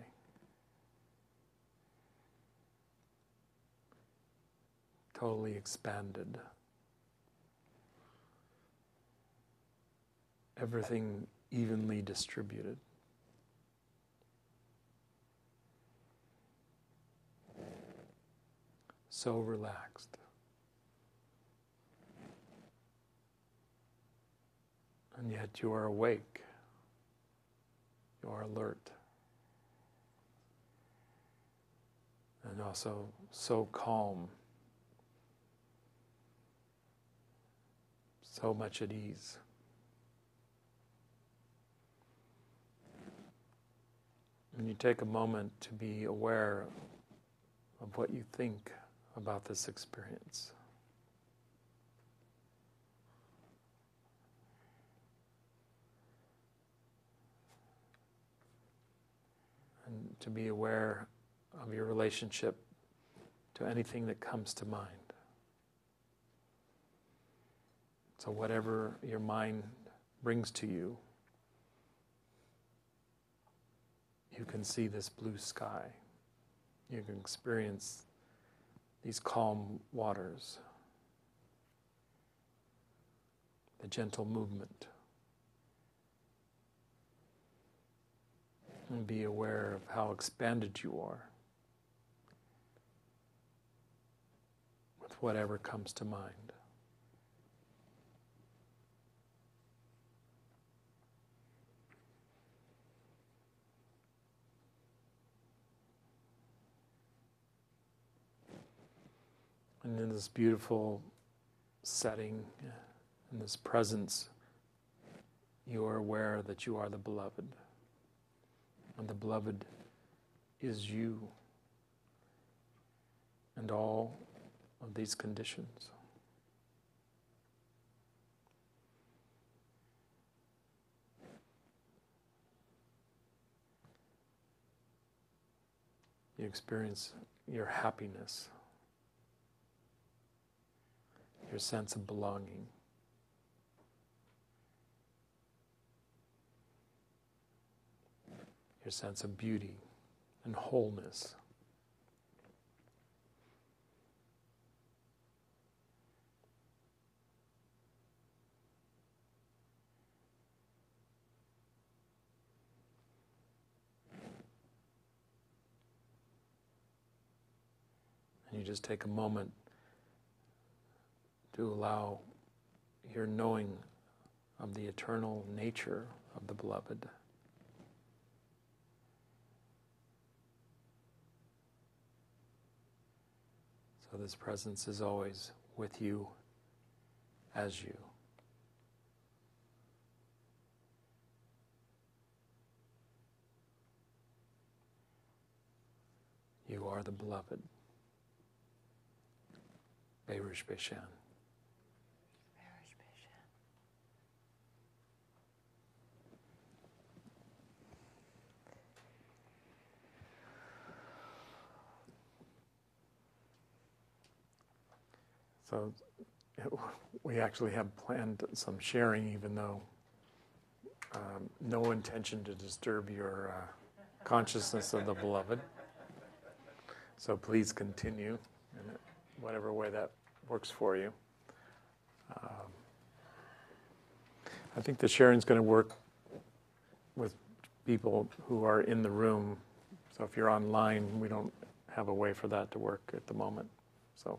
Totally expanded. Everything evenly distributed. So relaxed. And yet you are awake. You are alert. And also so calm. So much at ease. And you take a moment to be aware of what you think about this experience. And to be aware of your relationship to anything that comes to mind. So whatever your mind brings to you, you can see this blue sky. You can experience these calm waters, the gentle movement. And be aware of how expanded you are with whatever comes to mind. And in this beautiful setting, in this presence, you are aware that you are the beloved. And the beloved is you and all of these conditions. You experience your happiness, your sense of belonging. Your sense of beauty and wholeness. And you just take a moment to allow your knowing of the eternal nature of the beloved. So this presence is always with you as you. You are the beloved. Berush Beshan. So we actually have planned some sharing, even though um, no intention to disturb your uh, consciousness of the beloved. So please continue in whatever way that works for you. Um, I think the sharing is going to work with people who are in the room. So if you're online, we don't have a way for that to work at the moment. So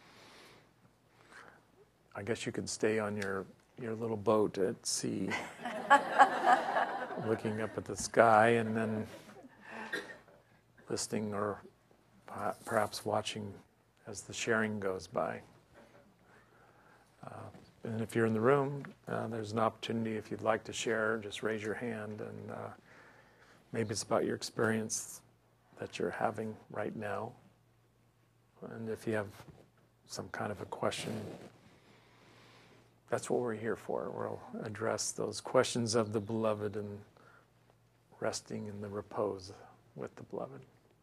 I guess you could stay on your, your little boat at sea, looking up at the sky and then listening or perhaps watching as the sharing goes by. Uh, and if you're in the room, uh, there's an opportunity if you'd like to share, just raise your hand, and uh, maybe it's about your experience that you're having right now. And if you have some kind of a question, that's what we're here for. We'll address those questions of the beloved and resting in the repose with the beloved.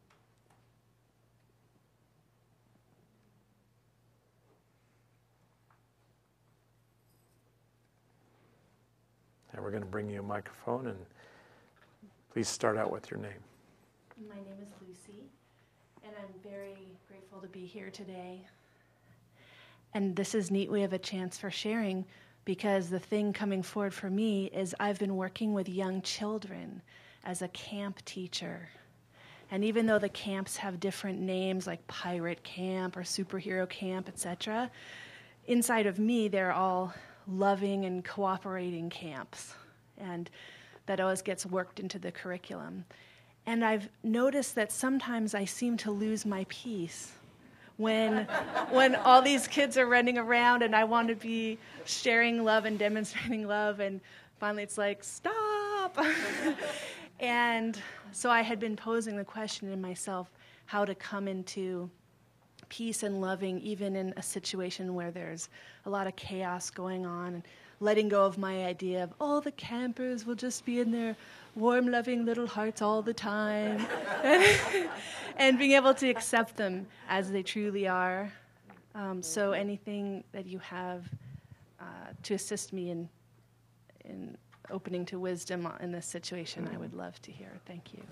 And we're going to bring you a microphone, and please start out with your name. My name is Lucy, and I'm very grateful to be here today. And this is neat. We have a chance for sharing, because the thing coming forward for me is I've been working with young children as a camp teacher. And even though the camps have different names like pirate camp or superhero camp, et cetera, inside of me they're all loving and cooperating camps. And that always gets worked into the curriculum. And I've noticed that sometimes I seem to lose my peace when when all these kids are running around and I want to be sharing love and demonstrating love, and finally it's like, stop! And so I had been posing the question in myself, how to come into peace and loving even in a situation where there's a lot of chaos going on, and letting go of my idea of, oh, the campers will just be in their warm, loving little hearts all the time, and, and being able to accept them as they truly are. Um, so anything that you have uh, to assist me in in opening to wisdom in this situation, I would love to hear. Thank you.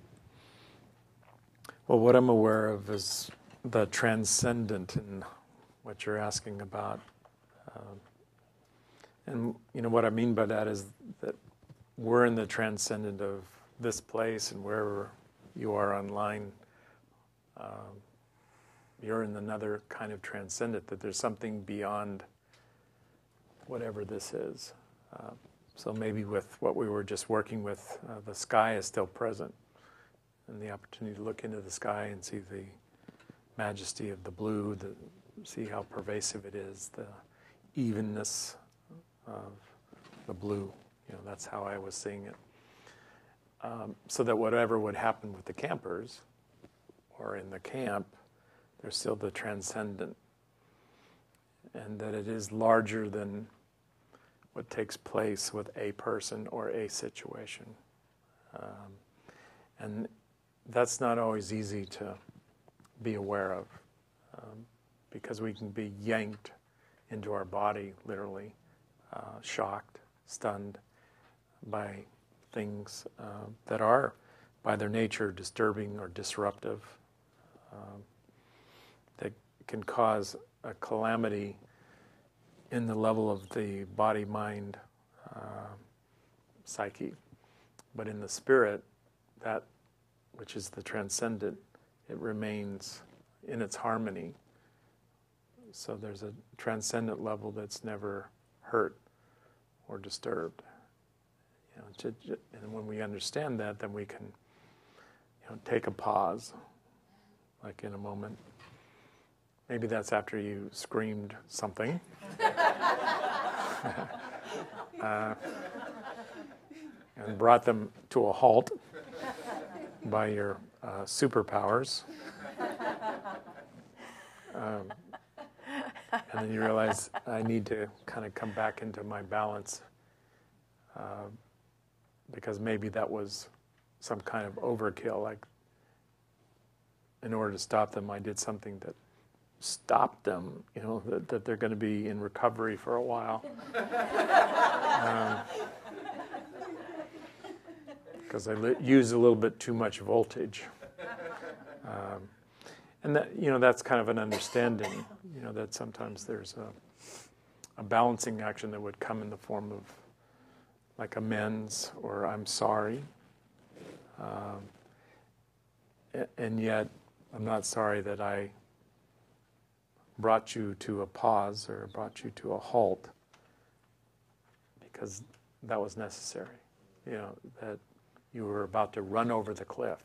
Well, what I'm aware of is the transcendent in what you're asking about. Um, and, you know, what I mean by that is that we're in the transcendent of this place, and wherever you are online, um, you're in another kind of transcendent, that there's something beyond whatever this is. Uh, so maybe with what we were just working with, uh, the sky is still present, and the opportunity to look into the sky and see the majesty of the blue, the, see how pervasive it is, the evenness of the blue. You know, that's how I was seeing it. Um, so that whatever would happen with the campers or in the camp, there's still the transcendent, and that it is larger than what takes place with a person or a situation. Um, and that's not always easy to be aware of, um, because we can be yanked into our body, literally, uh, shocked, stunned by things uh, that are, by their nature, disturbing or disruptive, um, that can cause a calamity in the level of the body, mind, uh, psyche. But in the spirit, that which is the transcendent, it remains in its harmony. So there's a transcendent level that's never hurt or disturbed. You know, to, to, and when we understand that, then we can, you know, take a pause, like in a moment. Maybe that's after you screamed something. uh, and brought them to a halt by your uh, superpowers. Um, and then you realize I need to kind of come back into my balance, uh, because maybe that was some kind of overkill. Like, in order to stop them, I did something that stopped them, you know, that, that they're going to be in recovery for a while. um, because I li- use a little bit too much voltage. Um, and that, you know, that's kind of an understanding, you know, that sometimes there's a, a balancing action that would come in the form of like amends or I'm sorry. Um, and, and yet I'm not sorry that I brought you to a pause or brought you to a halt, because that was necessary, you know, that you were about to run over the cliff.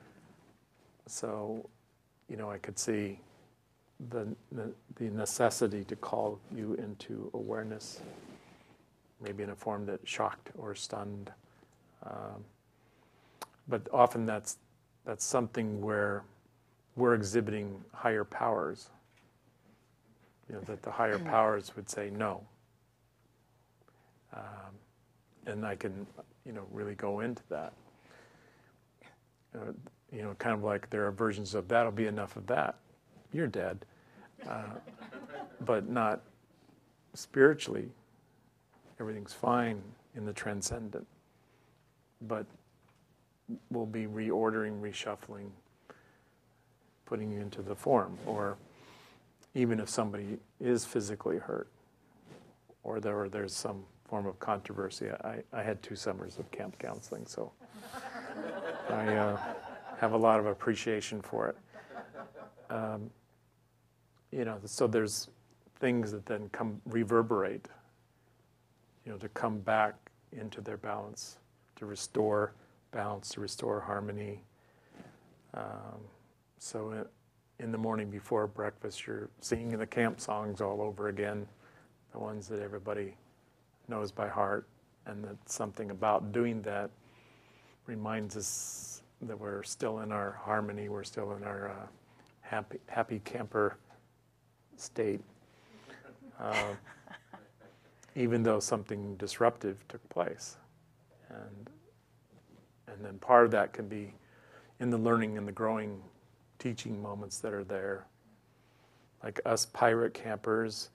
So, you know, I could see the the, the necessity to call you into awareness, maybe in a form that shocked or stunned. Um, but often that's that's something where we're exhibiting higher powers. You know, that the higher powers would say no. Um, and I can, you know, really go into that. Uh, you know, kind of like there are versions of that'll be enough of that. You're dead. Uh, but not spiritually. Everything's fine in the transcendent. But we'll be reordering, reshuffling, putting you into the form. Or even if somebody is physically hurt, or there or there's some form of controversy. I, I had two summers of camp counseling, so I uh, have a lot of appreciation for it. Um, you know, so there's things that then come reverberate, you know, to come back into their balance, to restore balance, to restore harmony. Um, so it, in the morning before breakfast, you're singing the camp songs all over again, the ones that everybody knows by heart, and that something about doing that reminds us that we're still in our harmony, we're still in our uh, happy happy camper state, uh, even though something disruptive took place. And and then part of that can be in the learning and the growing teaching moments that are there. Like us pirate campers,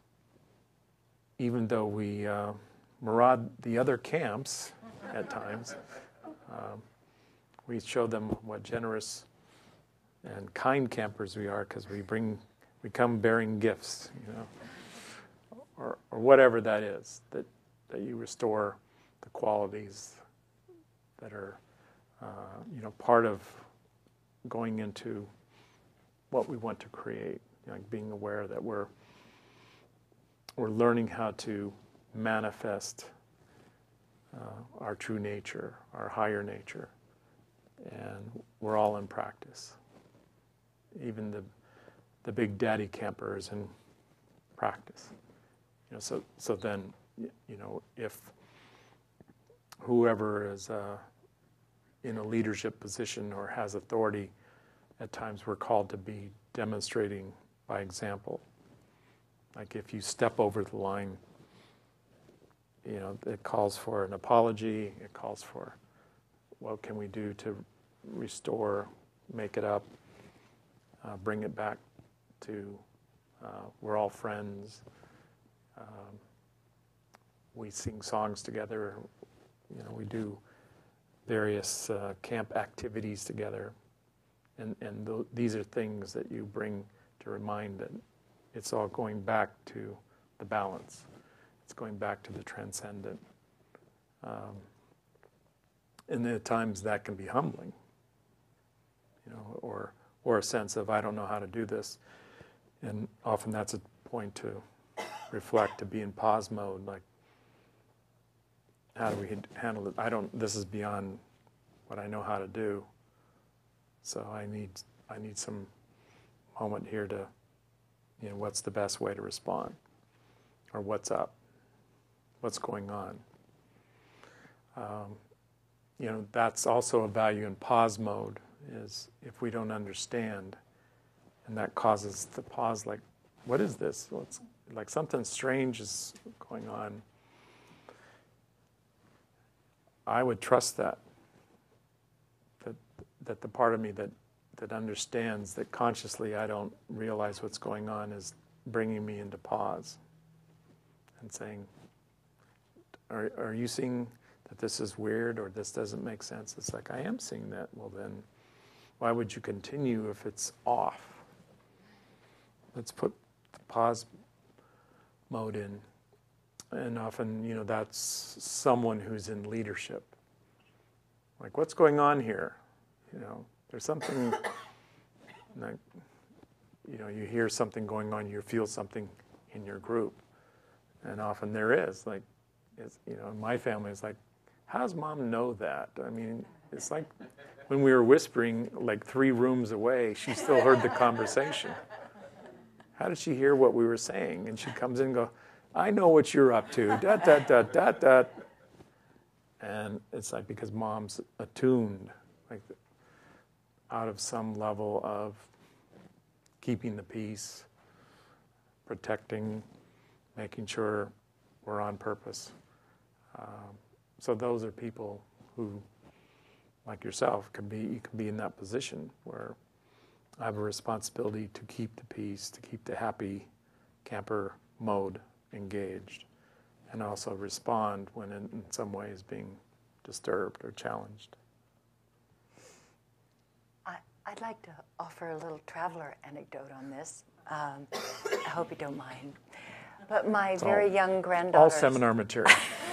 even though we uh, maraud the other camps at times, um, we show them what generous and kind campers we are, because we bring, we come bearing gifts, you know, or or whatever that is, that that you restore the qualities that are, uh, you know, part of going into what we want to create, you know, like being aware that we're we're learning how to manifest uh, our true nature, our higher nature, and we're all in practice. Even the the big daddy camper is in practice. You know, so so then, you know, if whoever is uh, in a leadership position or has authority, at times we're called to be demonstrating by example. Like if you step over the line, you know, it calls for an apology, it calls for what can we do to restore, make it up, uh, bring it back to uh, we're all friends. Um, we sing songs together. You know, we do various uh, camp activities together, and and th- these are things that you bring to remind that it's all going back to the balance. It's going back to the transcendent. Um, and at times that can be humbling, you know, or or a sense of I don't know how to do this, and often that's a point to reflect, to be in pause mode, like how do we handle it? I don't. This is beyond what I know how to do. So I need I need some moment here to, you know, what's the best way to respond, or what's up, what's going on. Um, you know, that's also a value in pause mode. Is if we don't understand, and that causes the pause. Like, what is this? Well, it's like something strange is going on. I would trust that, that that the part of me that, that understands that consciously I don't realize what's going on is bringing me into pause and saying, are, are you seeing that this is weird or this doesn't make sense? It's like, I am seeing that. Well then, why would you continue if it's off? Let's put the pause mode in. And often, you know, that's someone who's in leadership. Like, what's going on here? You know, there's something, like, you know, you hear something going on, you feel something in your group. And often there is, like, it's, you know, in my family, it's like, how does mom know that? I mean, it's like when we were whispering, like, three rooms away, she still heard the conversation. How did she hear what we were saying? And she comes in and goes, I know what you're up to, da, da, da, da, da. And it's like because mom's attuned, like out of some level of keeping the peace, protecting, making sure we're on purpose. Um, so those are people who, like yourself, can be, you can be in that position where I have a responsibility to keep the peace, to keep the happy camper mode engaged, and also respond when in, in some way is being disturbed or challenged. I, I'd like to offer a little traveler anecdote on this. Um, I hope you don't mind. But my It's very all, young granddaughter... All seminar material.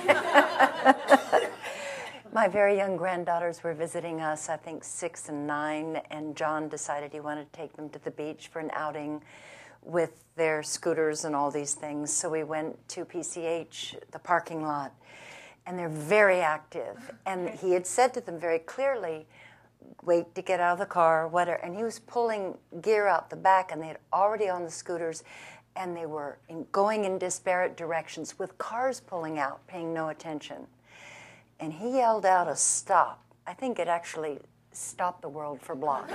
My very young granddaughters were visiting us, I think six and nine, and John decided he wanted to take them to the beach for an outing with their scooters and all these things. So we went to P C H, the parking lot, and they're very active. And he had said to them very clearly, wait to get out of the car, whatever. And he was pulling gear out the back, and they had already on the scooters, and they were in, going in disparate directions with cars pulling out, paying no attention. And he yelled out a stop. I think it actually stopped the world for blocks.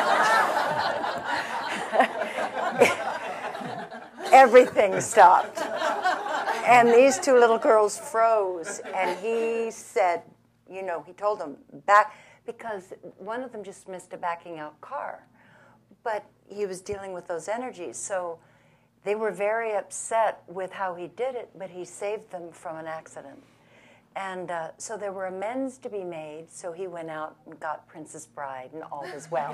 Everything stopped. And these two little girls froze. And he said, you know, he told them back, because one of them just missed a backing out car. But he was dealing with those energies. So they were very upset with how he did it, but he saved them from an accident. And uh, so there were amends to be made, so he went out and got Princess Bride, and all was well.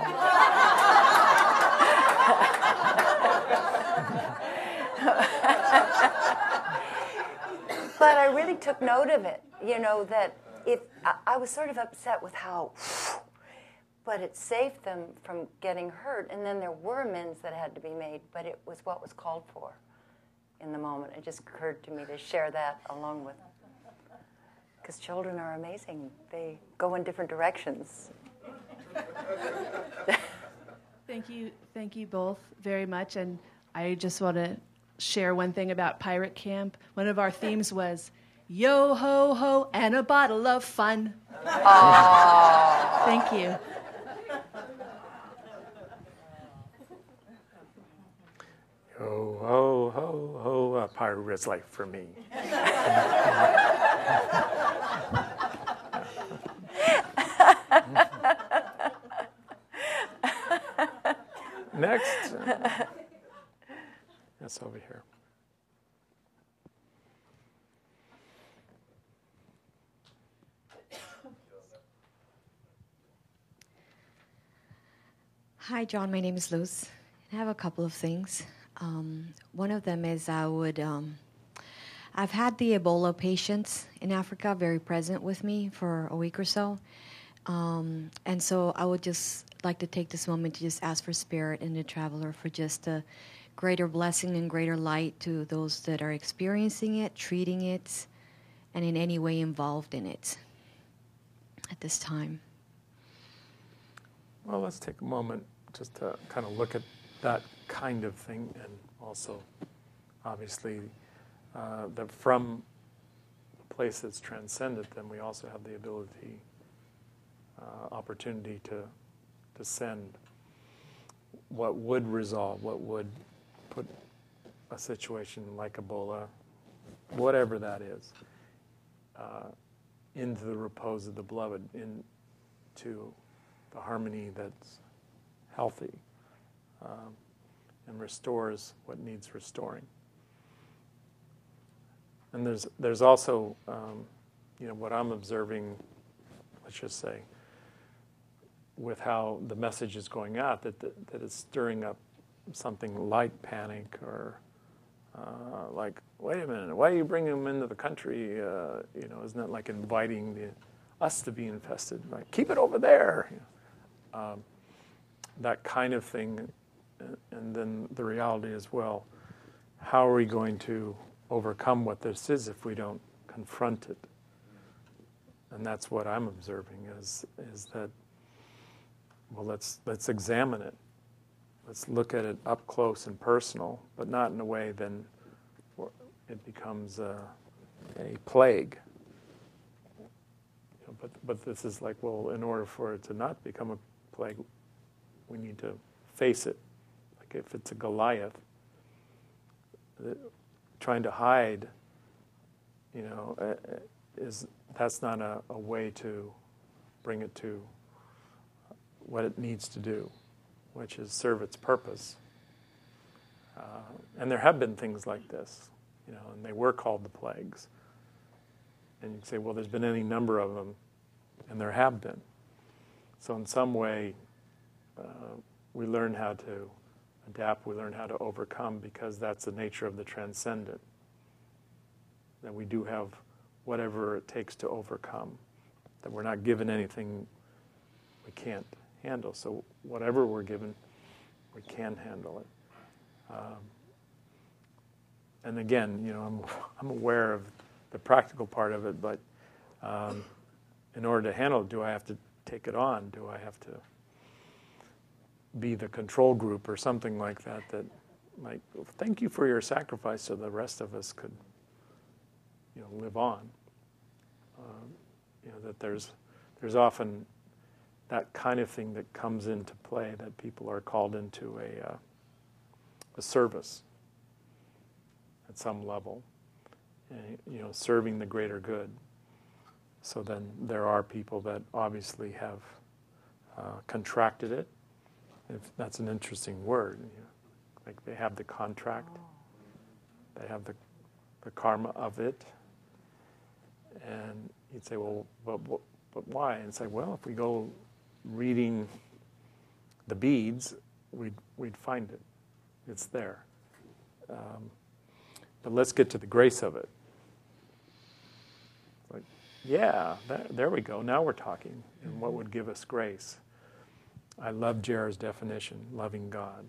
But I really took note of it, you know, that if I, I was sort of upset with how, but it saved them from getting hurt. And then there were amends that had to be made, but it was what was called for in the moment. It just occurred to me to share that along with, because children are amazing. They go in different directions. Thank you, thank you both very much. And I just want to share one thing about Pirate Camp. One of our themes was yo ho ho and a bottle of fun. Aww. Thank you. Ho, ho, ho, ho, a pirate's life for me. That's over here. Hi, John. My name is Luz. I have a couple of things. Um, one of them is I would, um, I've had the Ebola patients in Africa very present with me for a week or so. Um, and so I would just like to take this moment to just ask for Spirit and the traveler for just a greater blessing and greater light to those that are experiencing it, treating it, and in any way involved in it at this time. Well, let's take a moment just to kind of look at that kind of thing, and also, obviously, uh, that from a place that's transcendent, then we also have the ability, uh, opportunity to, to send what would resolve, what would put a situation like Ebola, whatever that is, uh, into the repose of the beloved, into the harmony that's healthy, um, and restores what needs restoring. And there's there's also, um, you know, what I'm observing, let's just say, with how the message is going out, that that, that it's stirring up something like panic or uh, like, wait a minute, why are you bringing them into the country? Uh, you know, isn't that like inviting the, us to be infested? Like, keep it over there. You know, um, that kind of thing, and then the reality as well. How are we going to overcome what this is if we don't confront it? And that's what I'm observing is is that. Well, let's let's examine it. Let's look at it up close and personal, but not in a way then it becomes a, a plague. You know, but but this is like, well, in order for it to not become a plague, we need to face it. Like if it's a Goliath, the, trying to hide, you know, uh, is that's not a, a way to bring it to what it needs to do, which is serve its purpose. Uh, and there have been things like this, you know, and they were called the plagues. And you can say, well, there's been any number of them, and there have been. So in some way, uh, we learn how to adapt, we learn how to overcome, because that's the nature of the transcendent. That we do have whatever it takes to overcome. That we're not given anything we can't handle. So whatever we're given, we can handle it. Um, and again, you know, I'm I'm aware of the practical part of it, but um, in order to handle it, do I have to take it on? Do I have to be the control group or something like that? That like, thank you for your sacrifice, so the rest of us could, you know, live on. Um, you know, that there's there's often that kind of thing that comes into play, that people are called into a uh, a service at some level, and, you know, serving the greater good. So then there are people that obviously have uh, contracted it. If that's an interesting word, you know, like they have the contract, they have the the karma of it, and you'd say, well, but but, but why? And say, well, if we go reading the beads, we'd we'd find it. It's there. Um, but let's get to the grace of it. Like, yeah, that, there we go. Now we're talking. And what would give us grace? I love J R's definition, loving God.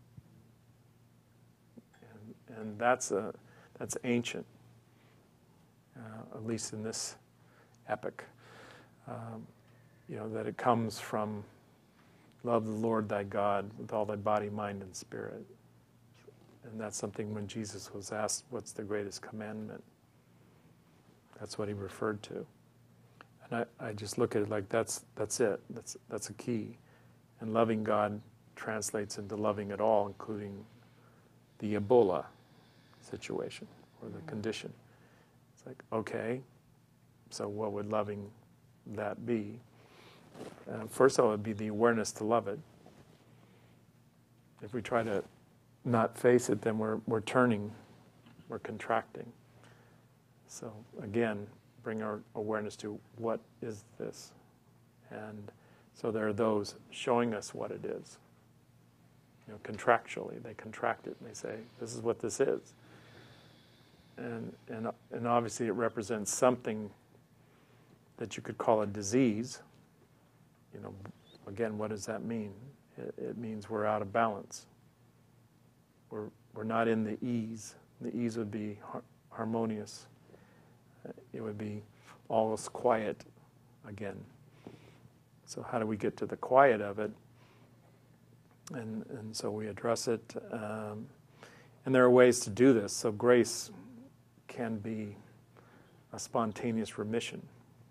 And, and that's a that's ancient, uh, at least in this epic. Um, you know, that it comes from love the Lord thy God with all thy body, mind, and spirit. And that's something when Jesus was asked, what's the greatest commandment? That's what he referred to. And I, I just look at it like that's that's it. That's that's a key. And loving God translates into loving it all, including the Ebola situation or the condition. It's like, okay, so what would loving that be? Uh, first of all, it would be the awareness to love it. If we try to not face it, then we're we're turning, we're contracting. So again, bring our awareness to what is this? And so there are those showing us what it is. You know, contractually, they contract it and they say, this is what this is. And, and, and obviously it represents something that you could call a disease. You know, again, what does that mean? It, it means we're out of balance. We're, we're not in the ease. The ease would be har- harmonious. It would be all is quiet again. So how do we get to the quiet of it? And, and so we address it. Um, and there are ways to do this. So grace can be a spontaneous remission.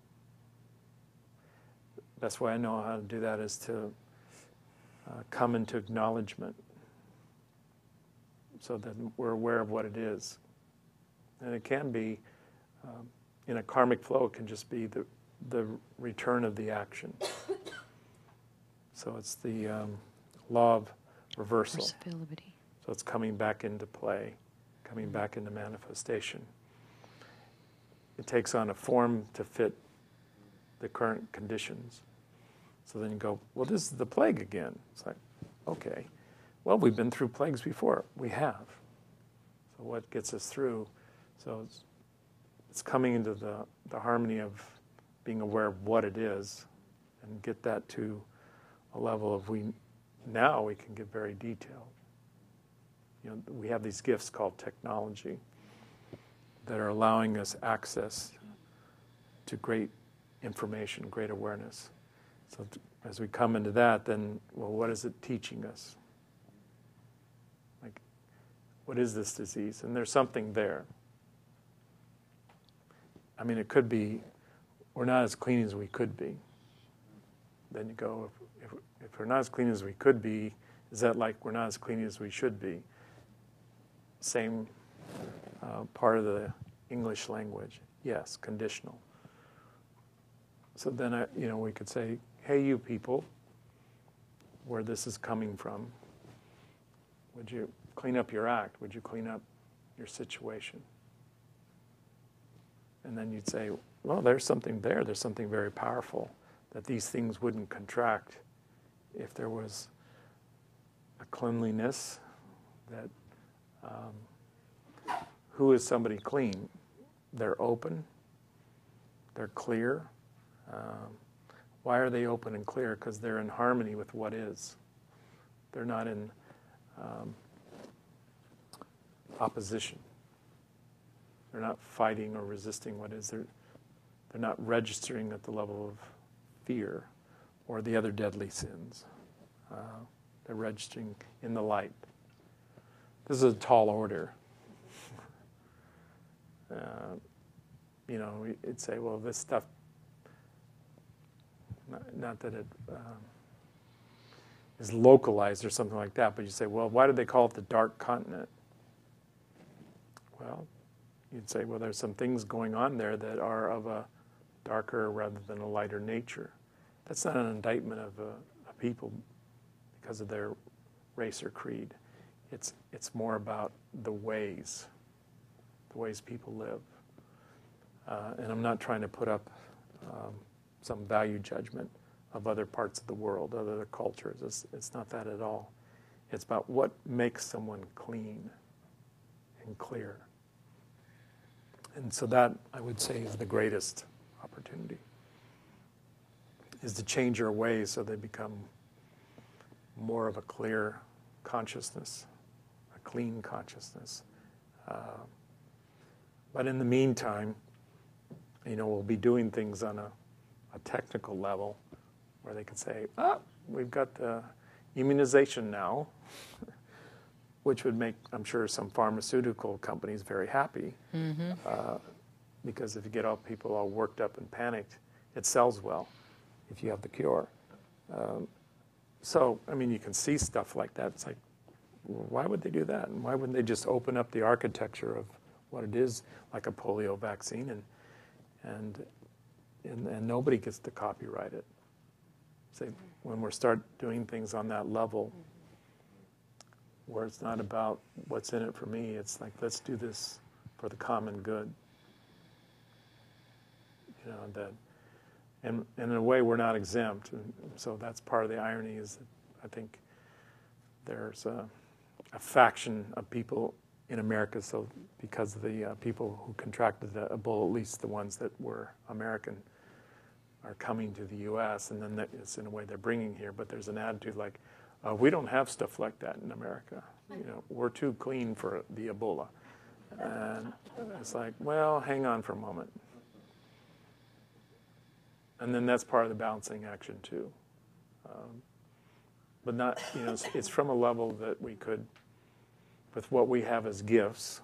Best way I know how to do that is to uh, come into acknowledgement so that we're aware of what it is. And it can be, um, in a karmic flow, it can just be the, the return of the action. So it's the um, law of reversal. Reversibility. So it's coming back into play, coming back into manifestation. It takes on a form to fit the current conditions. So then you go, well, this is the plague again. It's like, okay, well, we've been through plagues before. We have. So what gets us through? So it's, it's coming into the, the harmony of being aware of what it is and get that to a level of we, now we can get very detailed. You know, we have these gifts called technology that are allowing us access to great information, great awareness. So t- as we come into that, then, well, what is it teaching us? Like, what is this disease? And there's something there. I mean, it could be, we're not as clean as we could be. Then you go, if, if, if we're not as clean as we could be, is that like we're not as clean as we should be? Same uh, part of the English language. Yes, conditional. So then, I, you know, we could say, hey, you people, where this is coming from, would you clean up your act? Would you clean up your situation? And then you'd say, well, there's something there. There's something very powerful, that these things wouldn't contract if there was a cleanliness. That um, who is somebody clean? They're open. They're clear. Um, why are they open and clear? Because they're in harmony with what is. They're not in um, opposition. They're not fighting or resisting what is. They're, they're not registering at the level of fear or the other deadly sins. Uh, they're registering in the light. This is a tall order. Uh, you know, it'd say, well, this stuff, not, not that it um, is localized or something like that, but you say, well, why do they call it the dark continent? Well, you'd say, well, there's some things going on there that are of a darker rather than a lighter nature. That's not an indictment of a, a people because of their race or creed. It's it's more about the ways, the ways people live. Uh, and I'm not trying to put up um, some value judgment of other parts of the world, other cultures. It's, it's not that at all. It's about what makes someone clean and clear. And so that, I would say, is the greatest opportunity, is to change your ways so they become more of a clear consciousness, a clean consciousness. Uh, but in the meantime, you know, we'll be doing things on a, a technical level where they can say, ah, we've got the immunization now, which would make, I'm sure, some pharmaceutical companies very happy. Mm-hmm. Uh, because if you get all people all worked up and panicked, it sells well if you have the cure. Um, so, I mean, you can see stuff like that. It's like, well, why would they do that? And why wouldn't they just open up the architecture of what it is, like a polio vaccine, and and and, and nobody gets to copyright it? Say, when we start doing things on that level, where it's not about what's in it for me. It's like, let's do this for the common good. You know, that, and, and in a way we're not exempt. And so that's part of the irony, is that I think there's a, a faction of people in America, so because of the uh, people who contracted the Ebola, at least the ones that were American, are coming to the U S, and then that, it's in a way they're bringing here, but there's an attitude like, uh, we don't have stuff like that in America. You know, we're too clean for the Ebola. And it's like, well, hang on for a moment. And then that's part of the balancing action too. Um, but not, you know, it's, it's from a level that we could, with what we have as gifts,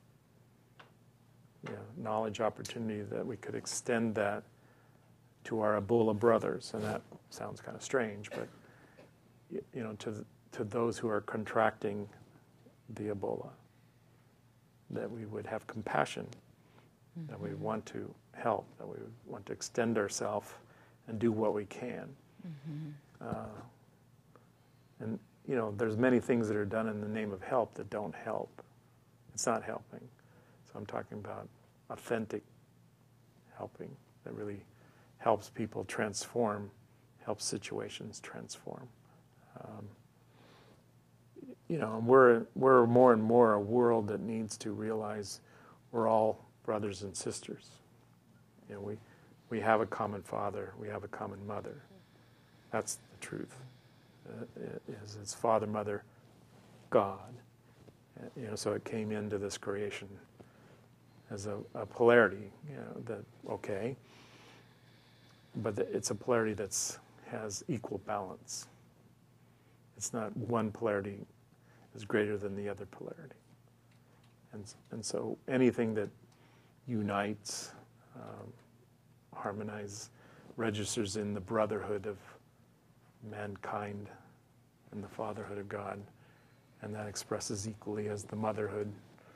you know, knowledge, opportunity, that we could extend that to our Ebola brothers. And that sounds kind of strange, but you know, to to those who are contracting the Ebola, that we would have compassion, mm-hmm. that we want to help, that we would want to extend ourselves and do what we can. Mm-hmm. Uh, and you know, there's many things that are done in the name of help that don't help. It's not helping. So I'm talking about authentic helping that really helps people transform, helps situations transform. Um, you know, we're we're more and more a world that needs to realize we're all brothers and sisters. You know, we we have a common father, we have a common mother. That's the truth. Uh, is it's father, mother, God. Uh, you know, so it came into this creation as a, a polarity. You know, that okay, but the, it's a polarity that's has equal balance. It's not one polarity is greater than the other polarity. And, and so anything that unites, um, harmonizes, registers in the brotherhood of mankind and the fatherhood of God, and that expresses equally as the motherhood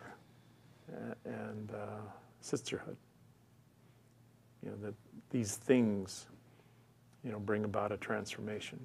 and uh, sisterhood. You know, that these things, you know, bring about a transformation.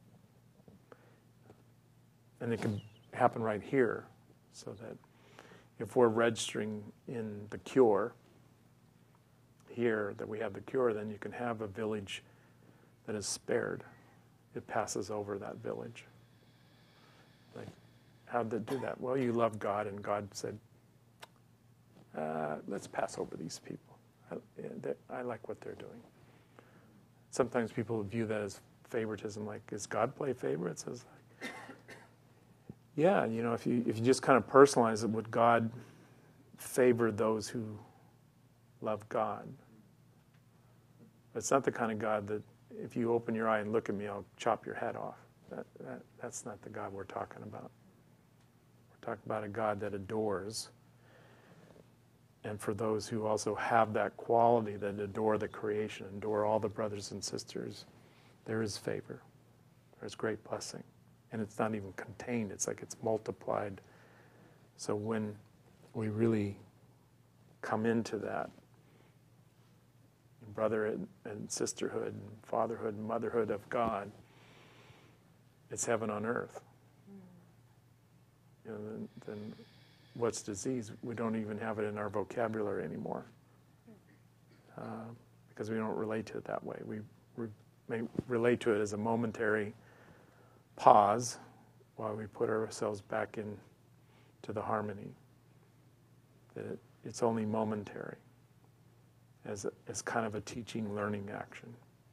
And it can happen right here, so that if we're registering in the cure here, that we have the cure, then you can have a village that is spared. It passes over that village. Like, how'd they do that? Well, you love God, and God said, uh, let's pass over these people. I, I like what they're doing. Sometimes people view that as favoritism, like, does God play favorites? It's like, yeah, you know, if you if you just kind of personalize it, would God favor those who love God? But it's not the kind of God that if you open your eye and look at me, I'll chop your head off. That, that that's not the God we're talking about. We're talking about a God that adores. And for those who also have that quality, that adore the creation, adore all the brothers and sisters, there is favor. There's great blessing. And it's not even contained. It's like it's multiplied. So when we really come into that brotherhood and sisterhood and fatherhood and motherhood of God, it's heaven on earth. You know, then, then what's disease? We don't even have it in our vocabulary anymore, uh, because we don't relate to it that way. We re- may relate to it as a momentary pause while we put ourselves back in to the harmony. That it, it's only momentary, as a, as kind of a teaching, learning action.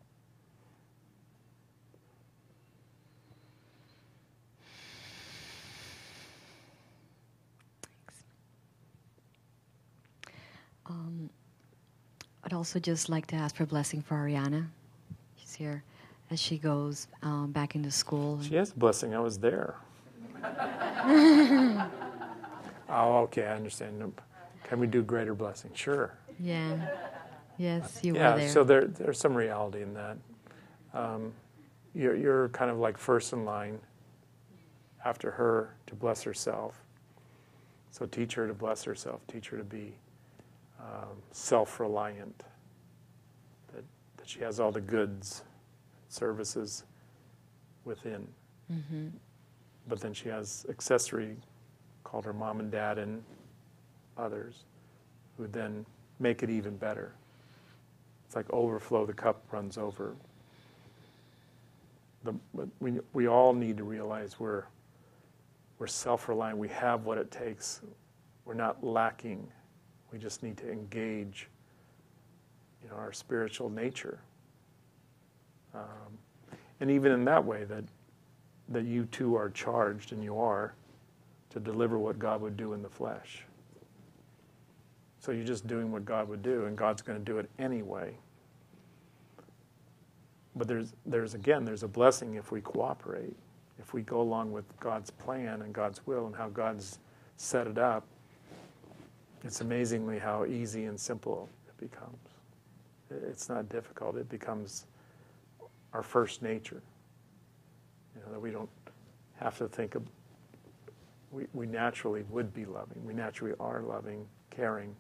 Um, I'd also just like to ask for a blessing for Ariana. She's here as she goes um, back into school. She has a blessing. I was there. Oh, okay, I understand. Can we do greater blessing? Sure. Yeah. Yes, you yeah, were there. Yeah, so there, there's some reality in that. Um, you're, you're kind of like first in line after her to bless herself. So teach her to bless herself. Teach her to be um, self-reliant. That, that she has all the goods, services within. Mm-hmm. but then she has accessory called her mom and dad and others who then make it even better. It's like overflow, the cup runs over. The, but we, we all need to realize we're, we're self-reliant. We have what it takes. We're not lacking. We just need to engage, you know, our spiritual nature. Um, and even in that way, that that you too are charged, and you are, to deliver what God would do in the flesh. So you're just doing what God would do, and God's going to do it anyway. But there's, there's again, there's a blessing if we cooperate, if we go along with God's plan and God's will and how God's set it up. It's amazingly how easy and simple it becomes. It's not difficult. It becomes our first nature. You know, that we don't have to think of, we, we naturally would be loving. We naturally are loving, caring.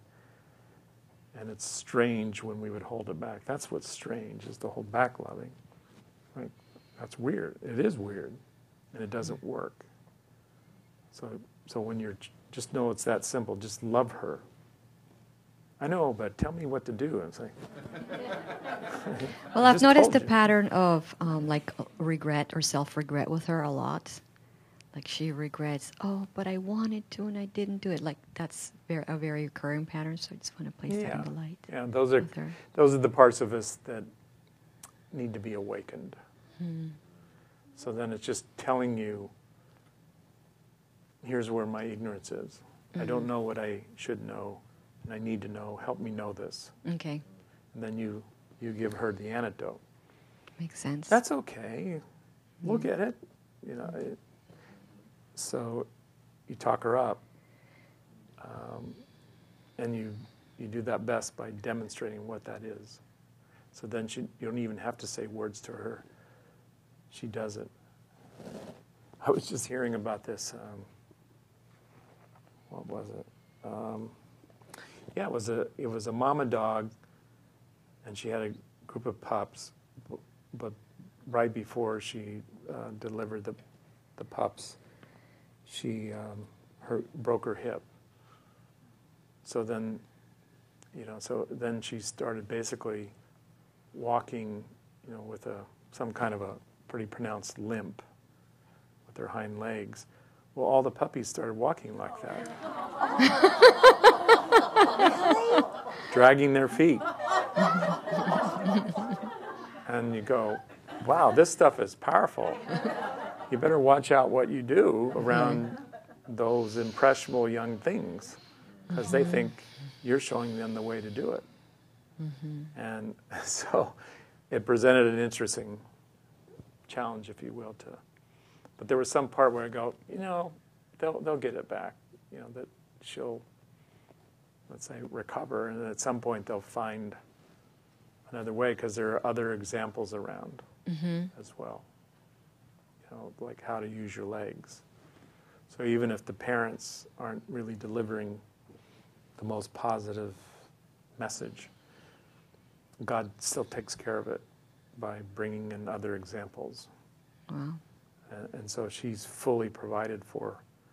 And it's strange when we would hold it back. That's what's strange, is to hold back loving. Right? That's weird. It is weird. And it doesn't work. So so when you're, just know it's that simple. Just love her. I know, but tell me what to do. And it's like, well, I've just noticed told a you. pattern of um, like regret or self-regret with her a lot. Like she regrets, oh, but I wanted to and I didn't do it. Like that's very, a very recurring pattern. So I just want to place that Yeah. in the light. Yeah, those are with her. those are the parts of us that need to be awakened. Hmm. So then it's just telling you, here's where my ignorance is. I don't know what I should know, and I need to know. Help me know this. Okay, And then you, you give her the antidote. makes sense. That's okay. We'll get it. You know. It, so you talk her up, um, and you you do that best by demonstrating what that is. So then she, you don't even have to say words to her. She does it. I was just hearing about this. Um, what was it? Um, yeah, it was a it was a mama dog, and she had a group of pups. But right before she uh, delivered the the pups, she um, her broke her hip. So then, you know, so then she started basically walking, you know, with a some kind of a pretty pronounced limp with their hind legs. Well, all the puppies started walking like that. Dragging their feet. And you go, wow, this stuff is powerful. You better watch out what you do around those impressionable young things, because they think you're showing them the way to do it. Mm-hmm. And so it presented an interesting challenge, if you will, to. But there was some part where I go, you know, they'll they'll get it back. You know, that she'll, let's say, recover, and at some point they'll find another way, because there are other examples around Mm-hmm. as well. You know, like how to use your legs. So even if the parents aren't really delivering the most positive message, God still takes care of it by bringing in other examples. Wow. And, and so she's fully provided for.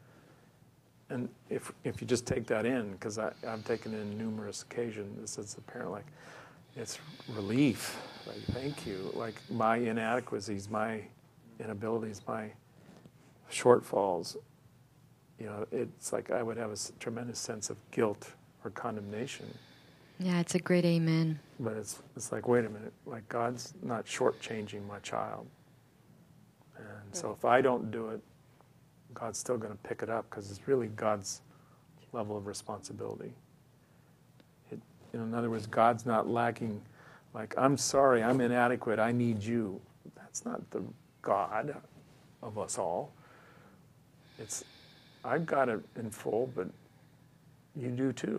And if if you just take that in, because I've taken it in numerous occasions, this is a parent, like, it's relief. Like, thank you. Like, my inadequacies, my inabilities, my shortfalls, you know, it's like I would have a s- tremendous sense of guilt or condemnation. Yeah, it's a great amen. But it's it's like, wait a minute, like God's not shortchanging my child. And so if I don't do it, God's still going to pick it up, because it's really God's level of responsibility. It, you know, in other words, God's not lacking, like, I'm sorry, I'm inadequate, I need you. That's not the God of us all. It's, I've got it in full, but you do too.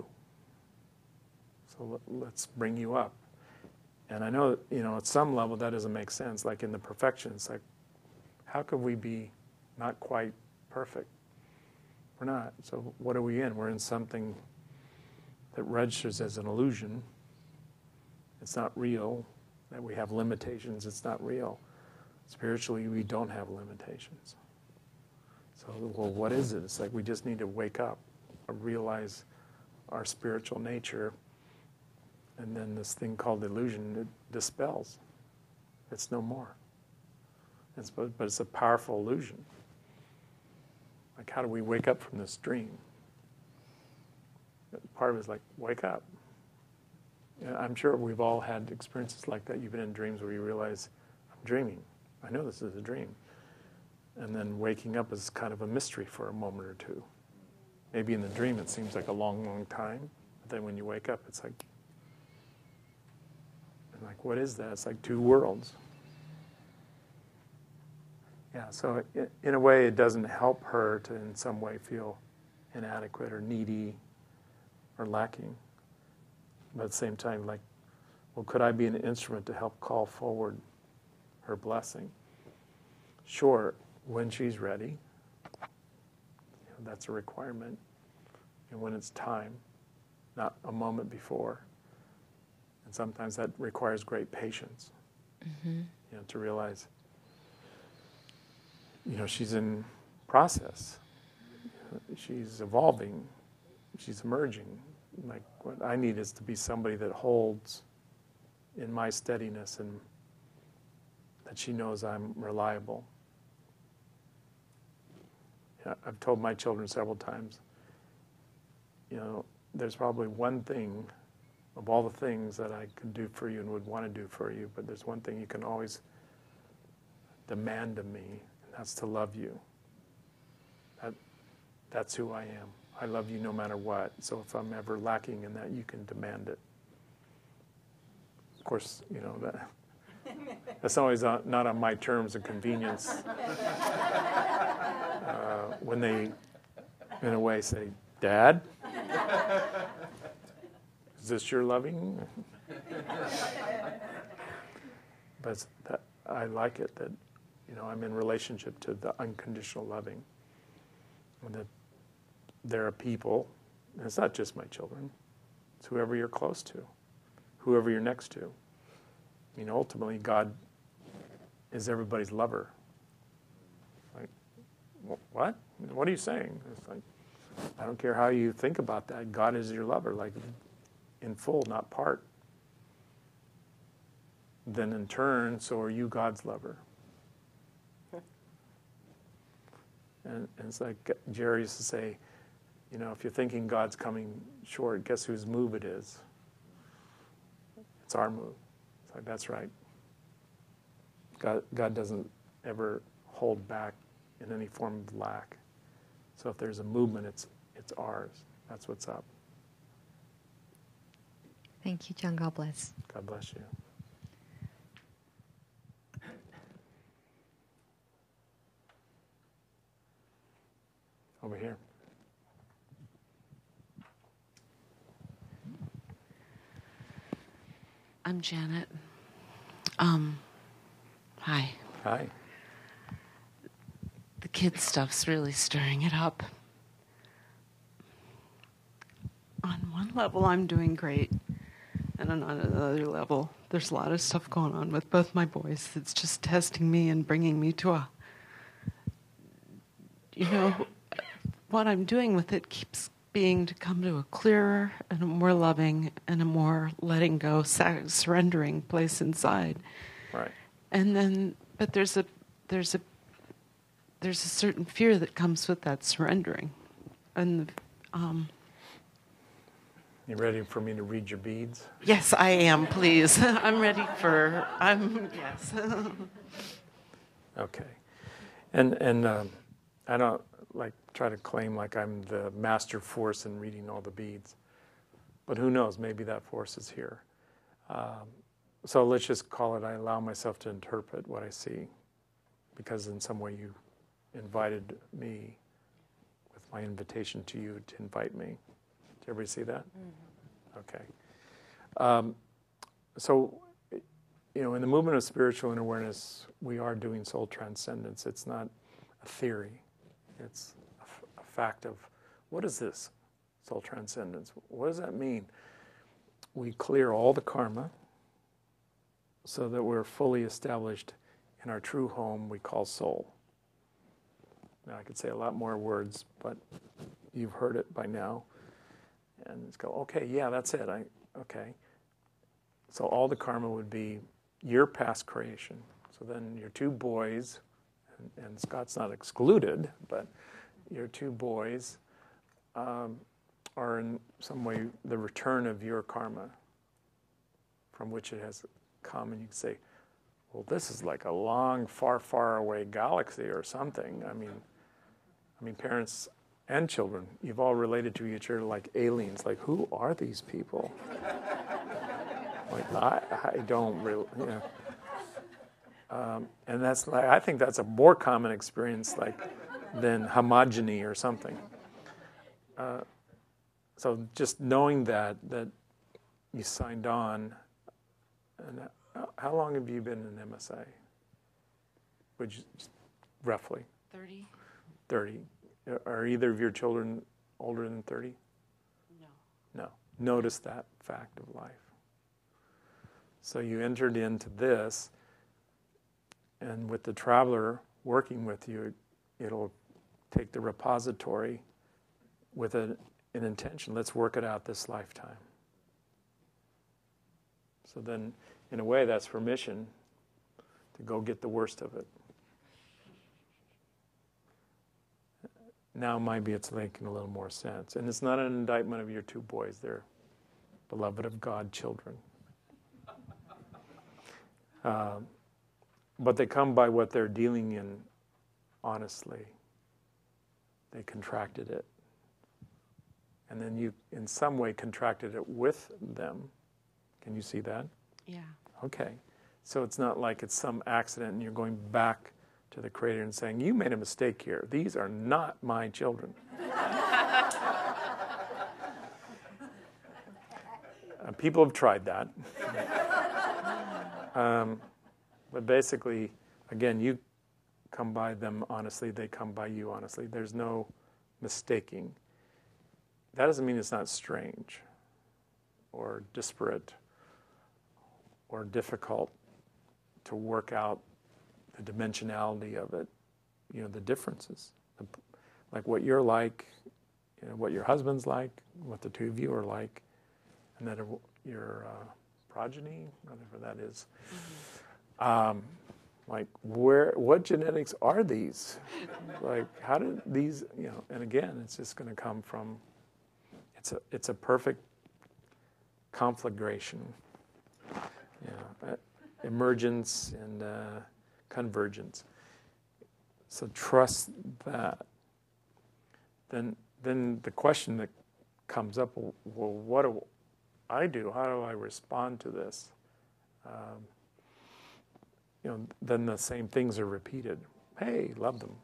So let, let's bring you up. And I know, you know, at some level that doesn't make sense. Like in the perfection, it's like, how could we be not quite perfect? We're not. So what are we in? We're in something that registers as an illusion. It's not real. That we have limitations, it's not real. Spiritually, we don't have limitations. So, well, what is it? It's like we just need to wake up, or realize our spiritual nature, and then this thing called illusion, it dispels. It's no more. It's, but, but it's a powerful illusion. Like, how do we wake up from this dream? Part of it is like, wake up. Yeah, I'm sure we've all had experiences like that. You've been in dreams where you realize, I'm dreaming. I know this is a dream. And then waking up is kind of a mystery for a moment or two. Maybe in the dream it seems like a long, long time. But then when you wake up, it's like, and like, what is that? It's like two worlds. Yeah, so it, in a way, it doesn't help her to in some way feel inadequate or needy or lacking. But at the same time, like, well, could I be an instrument to help call forward her blessing? Sure, when she's ready. You know, that's a requirement. And when it's time, not a moment before. And sometimes that requires great patience. Mm-hmm. You know, to realize, you know, she's in process. She's evolving. She's emerging. Like, what I need is to be somebody that holds in my steadiness and that she knows I'm reliable. You know, I've told my children several times, you know, there's probably one thing of all the things that I could do for you and would want to do for you, but there's one thing you can always demand of me, and that's to love you. That, that's who I am. I love you no matter what. So if I'm ever lacking in that, you can demand it. Of course, you know, that that's always on, not on my terms of convenience. Uh, when they, in a way, say, Dad, is this your loving? But that, I like it that, you know, I'm in relationship to the unconditional loving. And that there are people, and it's not just my children, it's whoever you're close to, whoever you're next to. I mean, ultimately, God is everybody's lover. Like, what? What are you saying? It's like, I don't care how you think about that. God is your lover, like in full, not part. Then in turn, so are you God's lover. And, and it's like Jerry used to say, you know, if you're thinking God's coming short, guess whose move it is? It's our move. It's like, that's right. God, God doesn't ever hold back in any form of lack. So if there's a movement, it's it's ours. That's what's up. Thank you, John. God bless. God bless you. Over here. I'm Janet. Um, hi. Hi. The kid stuff's really stirring it up. On one level, I'm doing great. And on another level, there's a lot of stuff going on with both my boys. It's just testing me and bringing me to a... You know, what I'm doing with it keeps being to come to a clearer and a more loving and a more letting go, surrendering place inside. Right. And then, but there's a, there's a, there's a certain fear that comes with that surrendering. And, um... You ready for me to read your beads? Yes, I am, please. I'm ready for, I'm, yes. Okay. And, and um, I don't, like, try to claim like I'm the master force in reading all the beads. But who knows, maybe that force is here. Um, so let's just call it, I allow myself to interpret what I see. Because in some way you invited me with my invitation to you to invite me. Did everybody see that? Mm-hmm. Okay. Um, so, you know, in the movement of spiritual inner awareness, we are doing soul transcendence. It's not a theory. It's a, f- a fact of, what is this soul transcendence? What does that mean? We clear all the karma so that we're fully established in our true home we call soul. Now I could say a lot more words, but you've heard it by now. And it's go, okay, yeah, that's it. I okay. So all the karma would be your past creation. So then your two boys, and, and Scott's not excluded, but your two boys um, are in some way the return of your karma from which it has come. And you can say, well, this is like a long, far, far away galaxy or something. I mean, I mean, parents and children, you've all related to each other like aliens. Like, who are these people? Like, I, I don't really, you know. Um, and that's like, I think that's a more common experience, like, than homogeny or something. Uh, so just knowing that, that you signed on, and how long have you been in M S I A? Would you, roughly? thirty. thirty. Are either of your children older than thirty? No. No. Notice that fact of life. So you entered into this, and with the traveler working with you, it'll take the repository with a, an intention. Let's work it out this lifetime. So then, in a way, that's permission to go get the worst of it. Now maybe it's making a little more sense. And it's not an indictment of your two boys. They're beloved of God children. Uh, but they come by what they're dealing in honestly. They contracted it. And then you, in some way, contracted it with them. Can you see that? Yeah. Okay. So it's not like it's some accident and you're going back to the Creator and saying, you made a mistake here. These are not my children. uh, people have tried that. um, but basically, again, you come by them honestly. They come by you honestly. There's no mistaking. That doesn't mean it's not strange or disparate or difficult to work out the dimensionality of it, you know, the differences, the, like what you're like, you know, what your husband's like, what the two of you are like, and then your uh, progeny, whatever that is. Mm-hmm. Um, like, where, what genetics are these? Like, how did these, you know? And again, it's just going to come from. It's a, it's a perfect conflagration, you know, uh, emergence and. Uh, Convergence. So trust that. Then, then the question that comes up: well, what do I do? How do I respond to this? Um, you know, then the same things are repeated. Hey, love them.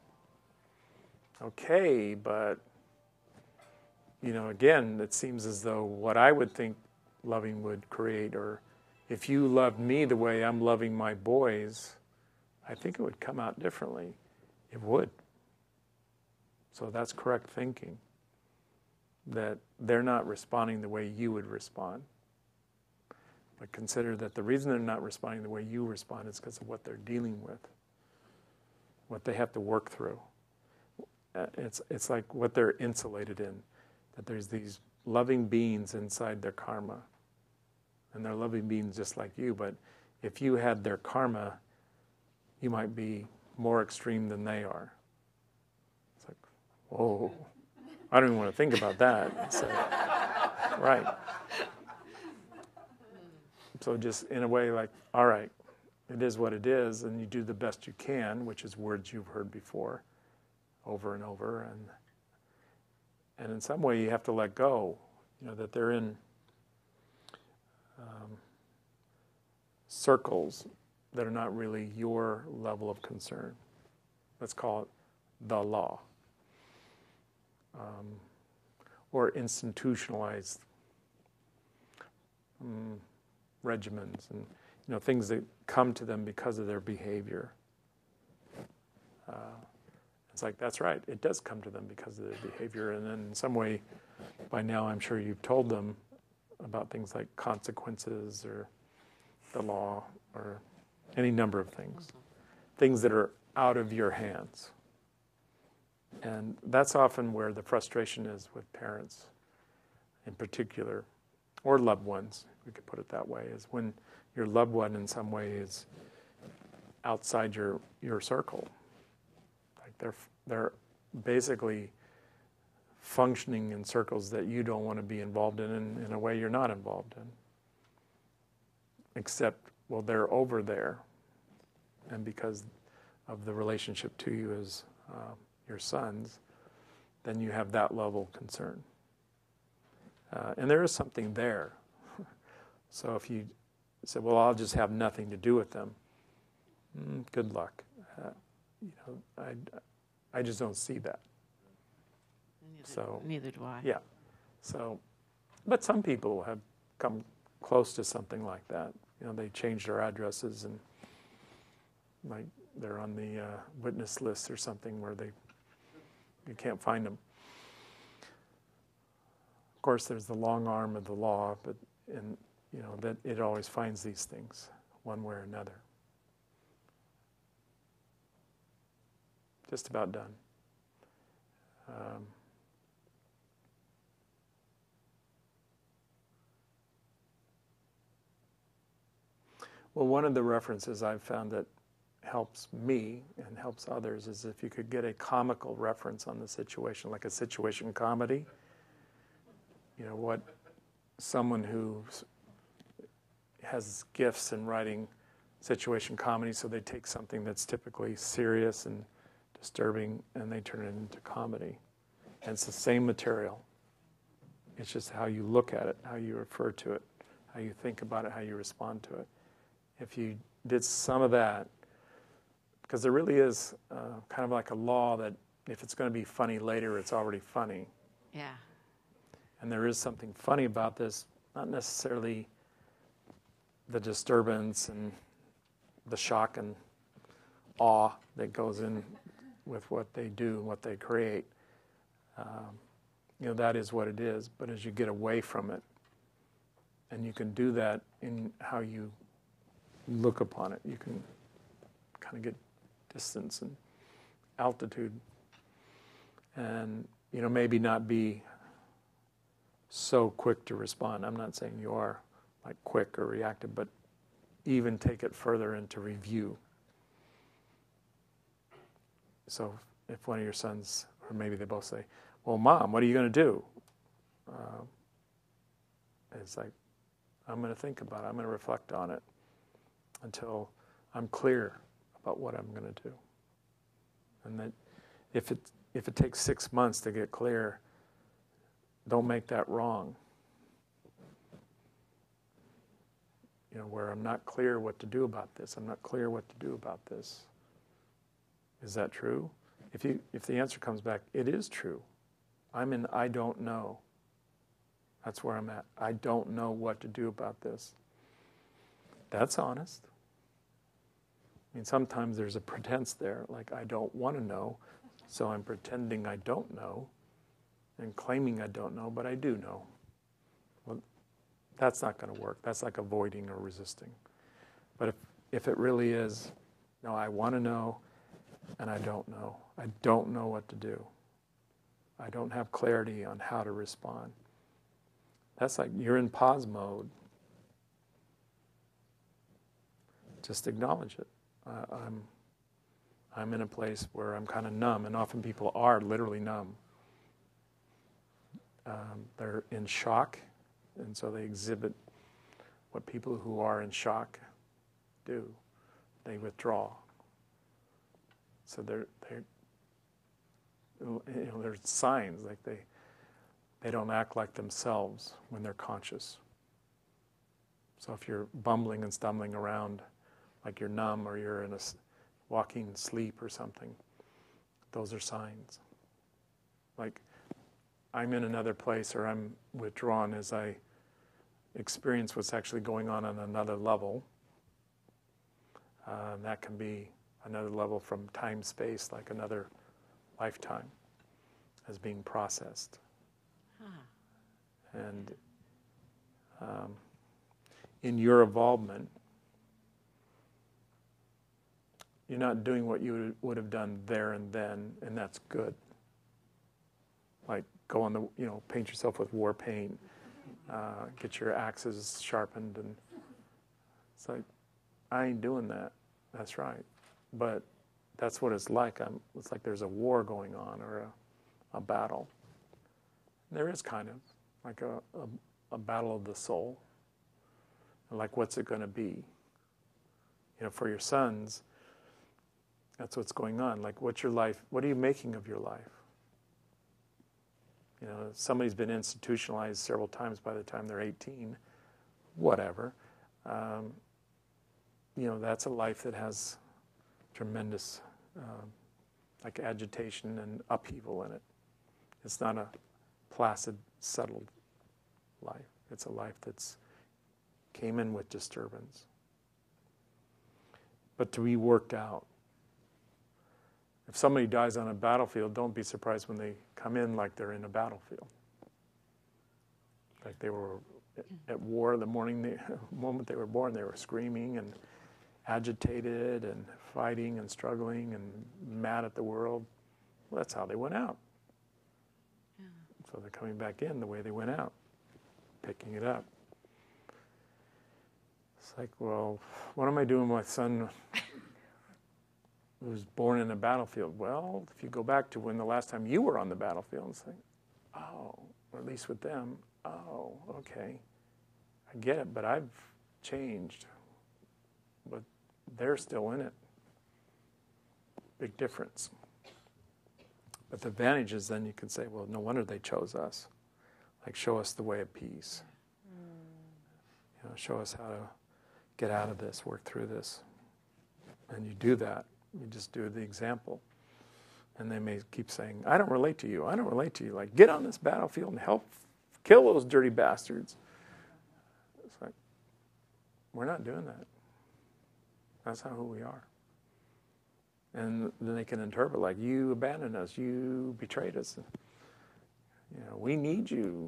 Okay, but you know, again, it seems as though what I would think loving would create, or if you loved me the way I'm loving my boys, I think it would come out differently. It would. So that's correct thinking. That they're not responding the way you would respond. But consider that the reason they're not responding the way you respond is because of what they're dealing with. What they have to work through. It's, it's like what they're insulated in. That there's these loving beings inside their karma. And they're loving beings just like you, but if you had their karma, you might be more extreme than they are. It's like, whoa, I don't even want to think about that. So, right. So just in a way like, all right, it is what it is, and you do the best you can, which is words you've heard before, over and over, and and in some way you have to let go, you know, that they're in um, circles that are not really your level of concern. Let's call it the law. Um, or institutionalized um, regimens and you know things that come to them because of their behavior. Uh, it's like, that's right, it does come to them because of their behavior, and then in some way, by now I'm sure you've told them about things like consequences or the law or any number of things. Things that are out of your hands. And that's often where the frustration is with parents in particular, or loved ones, we could put it that way, is when your loved one in some way is outside your, your circle. Like they're, they're basically functioning in circles that you don't want to be involved in, and in a way you're not involved in. Except, well, they're over there, and because of the relationship to you as uh, your sons, then you have that level of concern. Uh, and there is something there. So if you say, well, I'll just have nothing to do with them, mm, good luck. Uh, you know, I, I just don't see that. Neither, so neither do I. Yeah. So, but some people have come close to something like that. You know, they changed their addresses and like they're on the uh, witness list or something where they you can't find them. Of course, there's the long arm of the law, but in you know that it always finds these things one way or another. Just about done. Um, well, one of the references I've found that helps me and helps others is if you could get a comical reference on the situation, like a situation comedy. You know, what someone who has gifts in writing situation comedy, so they take something that's typically serious and disturbing and they turn it into comedy. And it's the same material. It's just how you look at it, how you refer to it, how you think about it, how you respond to it. If you did some of that, because there really is uh, kind of like a law that if it's going to be funny later, it's already funny. Yeah. And there is something funny about this, not necessarily the disturbance and the shock and awe that goes in with what they do and what they create. Um, you know, that is what it is. But as you get away from it, and you can do that in how you look upon it, you can kind of get distance and altitude, and you know, maybe not be so quick to respond. I'm not saying you are like quick or reactive, but even take it further into review. So if one of your sons, or maybe they both say, well, Mom, what are you going to do? Uh, it's like, I'm going to think about it. I'm going to reflect on it until I'm clear about what I'm going to do. And that if it if it takes six months to get clear, don't make that wrong. You know, where I'm not clear what to do about this. I'm not clear what to do about this. Is that true? If you if the answer comes back, it is true. I'm in I don't know. That's where I'm at. I don't know what to do about this. That's honest. I mean, sometimes there's a pretense there, like I don't want to know, so I'm pretending I don't know and claiming I don't know, but I do know. Well, that's not going to work. That's like avoiding or resisting. But if, if it really is, no, I want to know and I don't know. I don't know what to do. I don't have clarity on how to respond. That's like you're in pause mode. Just acknowledge it. Uh, I'm, I'm in a place where I'm kind of numb, and often people are literally numb. Um, they're in shock, and so they exhibit what people who are in shock do. They withdraw. So they're they're you know there's signs like they they don't act like themselves when they're conscious. So if you're bumbling and stumbling around, like you're numb or you're in a walking sleep or something, those are signs. Like I'm in another place or I'm withdrawn as I experience what's actually going on on another level. Uh, and that can be another level from time, space, like another lifetime as being processed. Huh. And um, in your involvement, you're not doing what you would have done there and then, and that's good. like go on the, you know, paint yourself with war paint, uh, get your axes sharpened, and it's like, I ain't doing that. That's right. But that's what it's like. I'm, it's like there's a war going on, or a, a battle. There is kind of like a, a, a battle of the soul. And like, what's it going to be? You know, for your sons, that's what's going on. Like, what's your life? What are you making of your life? You know, somebody's been institutionalized several times by the time they're eighteen, whatever. Um, you know, that's a life that has tremendous, um, like, agitation and upheaval in it. It's not a placid, settled life. It's a life that's came in with disturbance. But to be worked out. If somebody dies on a battlefield, don't be surprised when they come in like they're in a battlefield. Like they were at war the morning, they, the moment they were born, they were screaming and agitated and fighting and struggling and mad at the world. Well, that's how they went out. Yeah. So they're coming back in the way they went out, picking it up. It's like, well, what am I doing with my son who was born in a battlefield? Well, if you go back to when the last time you were on the battlefield, it's like, oh, or at least with them, oh, okay, I get it, but I've changed. But they're still in it. Big difference. But the advantage is then you can say, well, no wonder they chose us. Like, show us the way of peace. Mm. You know, show us how to get out of this, work through this. And you do that. You just do the example. And they may keep saying, I don't relate to you. I don't relate to you. Like, get on this battlefield and help kill those dirty bastards. It's like, we're not doing that. That's not who we are. And then they can interpret like, you abandoned us, you betrayed us. You know, we need you.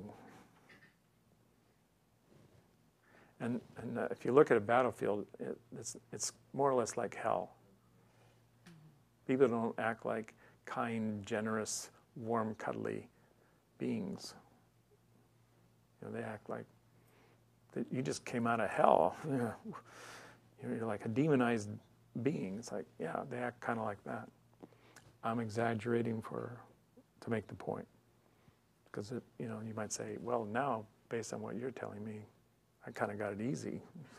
And and uh, if you look at a battlefield, it, it's it's more or less like hell. People don't act like kind, generous, warm, cuddly beings. You know, they act like that you just came out of hell. You know, you're like a demonized being. It's like, yeah, they act kind of like that. I'm exaggerating for to make the point, because it, you know, you might say, well, now based on what you're telling me, I kind of got it easy.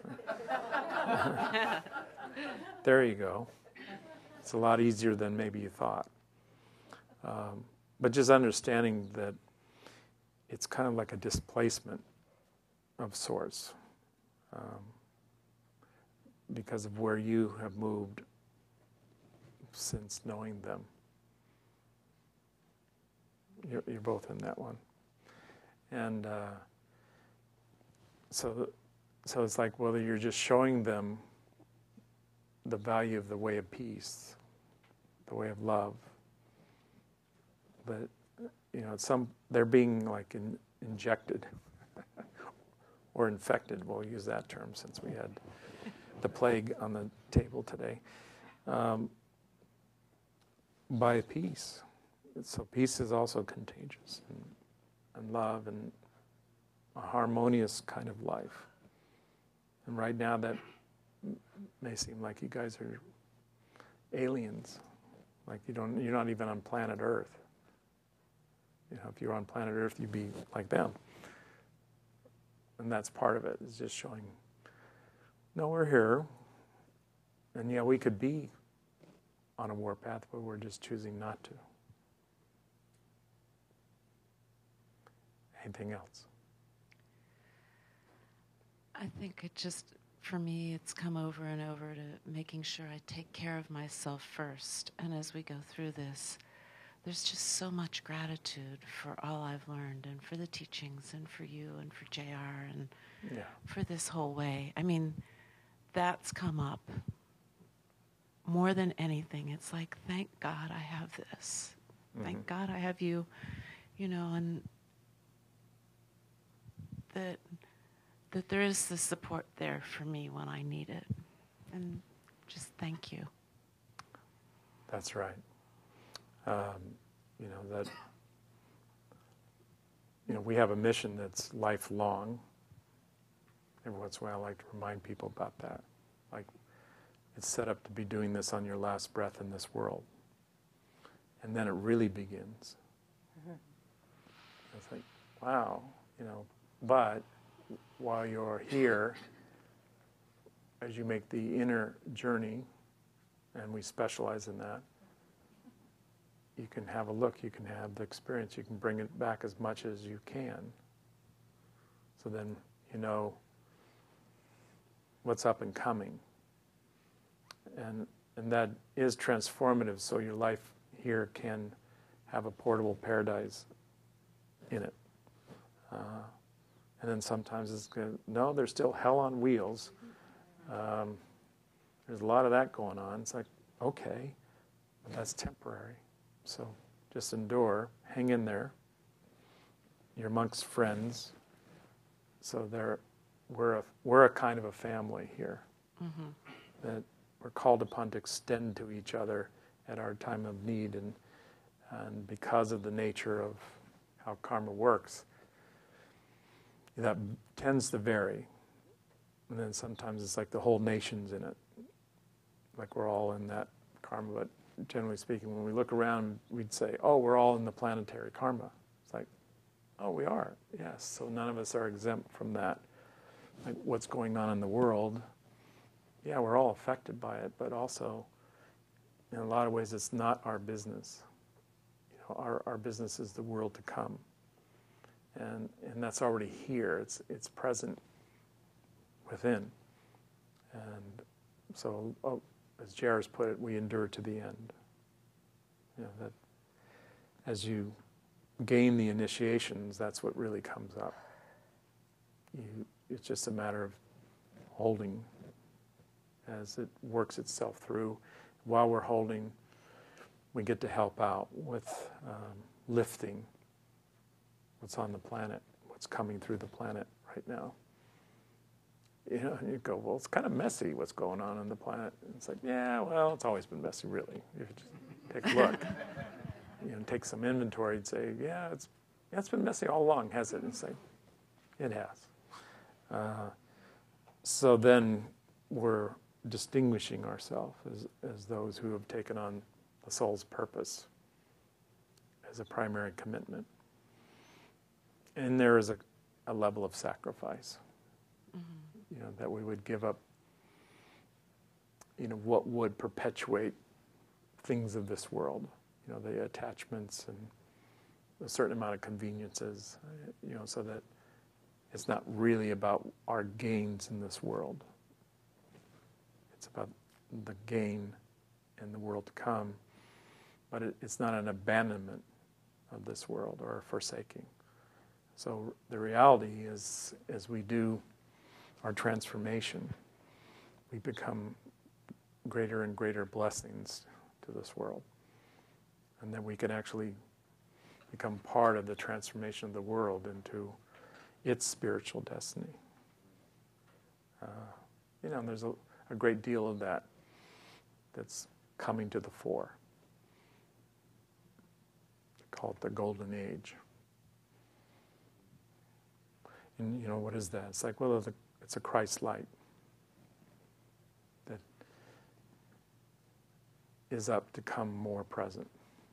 There you go. It's a lot easier than maybe you thought. Um, but just understanding that it's kind of like a displacement of sorts. Um, because of where you have moved since knowing them. You're, you're both in that one. And uh, so, so it's like whether you're just showing them the value of the way of peace, the way of love, but you know, some they're being like in, injected or infected. We'll use that term since we had the plague on the table today, um, by peace. So peace is also contagious, and, and love, and a harmonious kind of life. And right now that may seem like you guys are aliens, like you don't, you're not even on planet Earth. You know, if you were on planet Earth, you'd be like them. And that's part of it, is just showing, no, we're here, and yeah, we could be on a warpath, but we're just choosing not to. Anything else? I think it just, for me, it's come over and over to making sure I take care of myself first. And as we go through this, there's just so much gratitude for all I've learned, and for the teachings, and for you, and for J R, and yeah. for this whole way. I mean, that's come up more than anything. It's like, thank God I have this. Mm-hmm. Thank God I have you, you know, and that that there is the support there for me when I need it. And just thank you. That's right. Um, you know, that we have a mission that's lifelong. Every once in a while, I like to remind people about that. Like, it's set up to be doing this on your last breath in this world. And then it really begins. Mm-hmm. It's like, wow, you know, but while you're here, as you make the inner journey, and we specialize in that, you can have a look, you can have the experience, you can bring it back as much as you can. So then you know what's up and coming. And and that is transformative, so your life here can have a portable paradise in it. Uh, and then sometimes it's going to, no, there's still hell on wheels. Um, there's a lot of that going on. It's like, okay, but that's temporary. So just endure, hang in there. You're amongst friends. So there, we're a, we're a kind of a family here. Mm-hmm. That we're called upon to extend to each other at our time of need. And, and because of the nature of how karma works, that tends to vary. And then sometimes it's like the whole nation's in it. Like we're all in that karma. But generally speaking, when we look around, we'd say, oh, we're all in the planetary karma. It's like, oh, we are. Yes. So none of us are exempt from that. Like what's going on in the world, yeah, we're all affected by it, but also in a lot of ways it's not our business. You know, our, our business is the world to come. And and that's already here. It's it's present within. And so, oh, as Jairus put it, we endure to the end. You know, that as you gain the initiations, that's what really comes up. You, it's just a matter of holding as it works itself through. While we're holding, we get to help out with um, lifting what's on the planet, what's coming through the planet right now. You know, and you go, well, it's kind of messy what's going on on the planet. And it's like, yeah, well, it's always been messy, really. If you just take a look, you know, take some inventory and say, yeah, it's yeah, it's been messy all along, has it? And say, it has. Uh, so then we're distinguishing ourselves as, as those who have taken on the soul's purpose as a primary commitment. And there is a, a level of sacrifice, mm-hmm. you know, that we would give up, you know, what would perpetuate things of this world, you know, the attachments and a certain amount of conveniences, you know, so that it's not really about our gains in this world. It's about the gain in the world to come, but it, it's not an abandonment of this world or a forsaking. So the reality is, as we do our transformation, we become greater and greater blessings to this world. And then we can actually become part of the transformation of the world into its spiritual destiny. Uh, you know, and there's a, a great deal of that that's coming to the fore. They call it the golden age. And, you know, what is that? It's like, well, it's a Christ light that is up to come more present.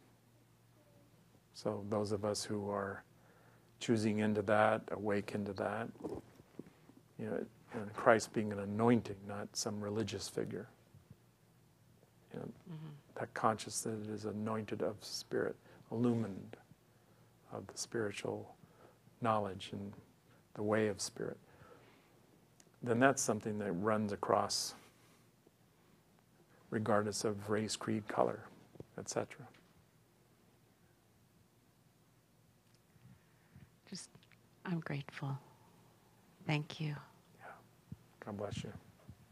So those of us who are choosing into that, awake into that, you know, and Christ being an anointing, not some religious figure. You know, mm-hmm. that conscious that it is anointed of spirit, illumined of the spiritual knowledge and the way of spirit, then that's something that runs across regardless of race, creed, color, et cetera. Just, I'm grateful. Thank you. Yeah. God bless you.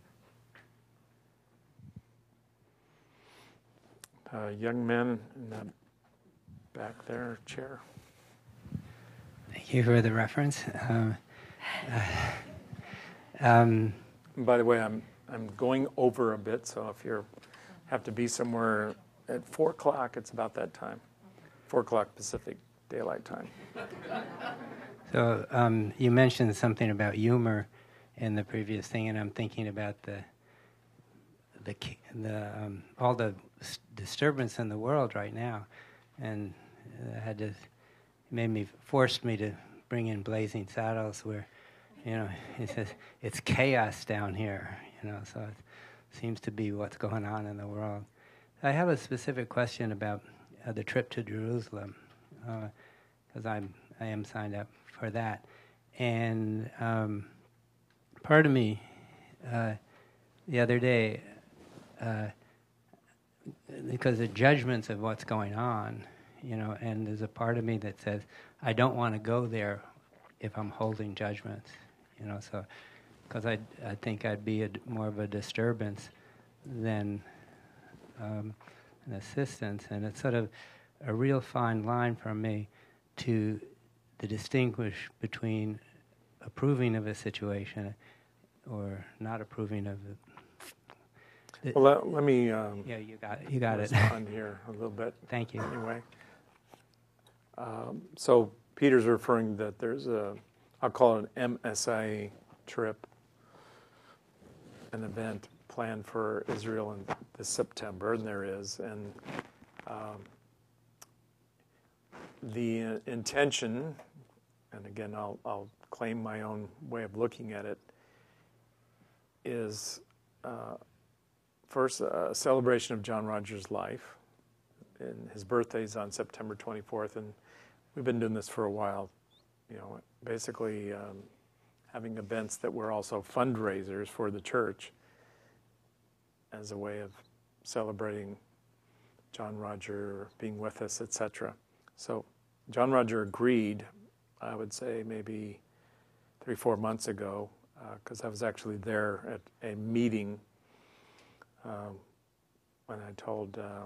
Uh, young man in that back there chair. Thank you for the reference. Um, uh, um, By the way, I'm I'm going over a bit, so if you have to be somewhere at four o'clock, it's about that time. Four o'clock Pacific Daylight Time. So um, you mentioned something about humor in the previous thing, and I'm thinking about the the the um, all the disturbance in the world right now, and I had to made me forced me to bring in Blazing Saddles, where you know he says it's chaos down here, you know. So it seems to be what's going on in the world. I have a specific question about uh, the trip to Jerusalem, because uh, I'm I am signed up for that, and um, part of me uh, the other day, uh, because the judgments of what's going on, you know, and there's a part of me that says I don't want to go there if I'm holding judgments, you know, so because I I think I'd be a, more of a disturbance than um, an assistance, and it's sort of a real fine line for me to to distinguish between approving of a situation or not approving of it. Well, let, let me um, yeah, you got it. You got it. respond here a little bit. Thank you. Anyway, um, so Peter's referring that there's a, I'll call it an M S I A trip, an event planned for Israel in this September, and there is, and um, the uh, intention, and again, I'll, I'll claim my own way of looking at it, is uh, first a celebration of John Rogers' life. And his birthday is on September twenty-fourth, and we've been doing this for a while. You know, basically um, having events that were also fundraisers for the church as a way of celebrating John Roger being with us, et cetera. So John Roger agreed, I would say maybe three, four months ago, because uh, I was actually there at a meeting um, when I told uh,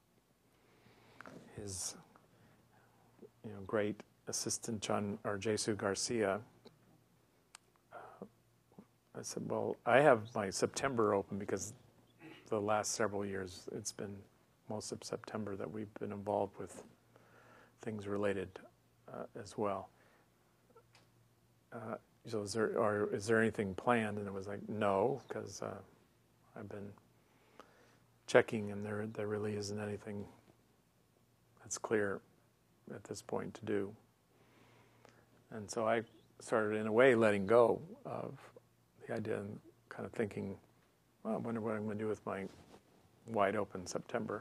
his, you know, great assistant John or Jesus Garcia. Uh, I said, "Well, I have my September open because the last several years it's been most of September that we've been involved with things related uh, as well. Uh, so is there, or is there anything planned?" And it was like, no, because uh, I've been checking, and there there really isn't anything that's clear at this point to do. And so I started, in a way, letting go of the idea and kind of thinking, well, I wonder what I'm going to do with my wide open September.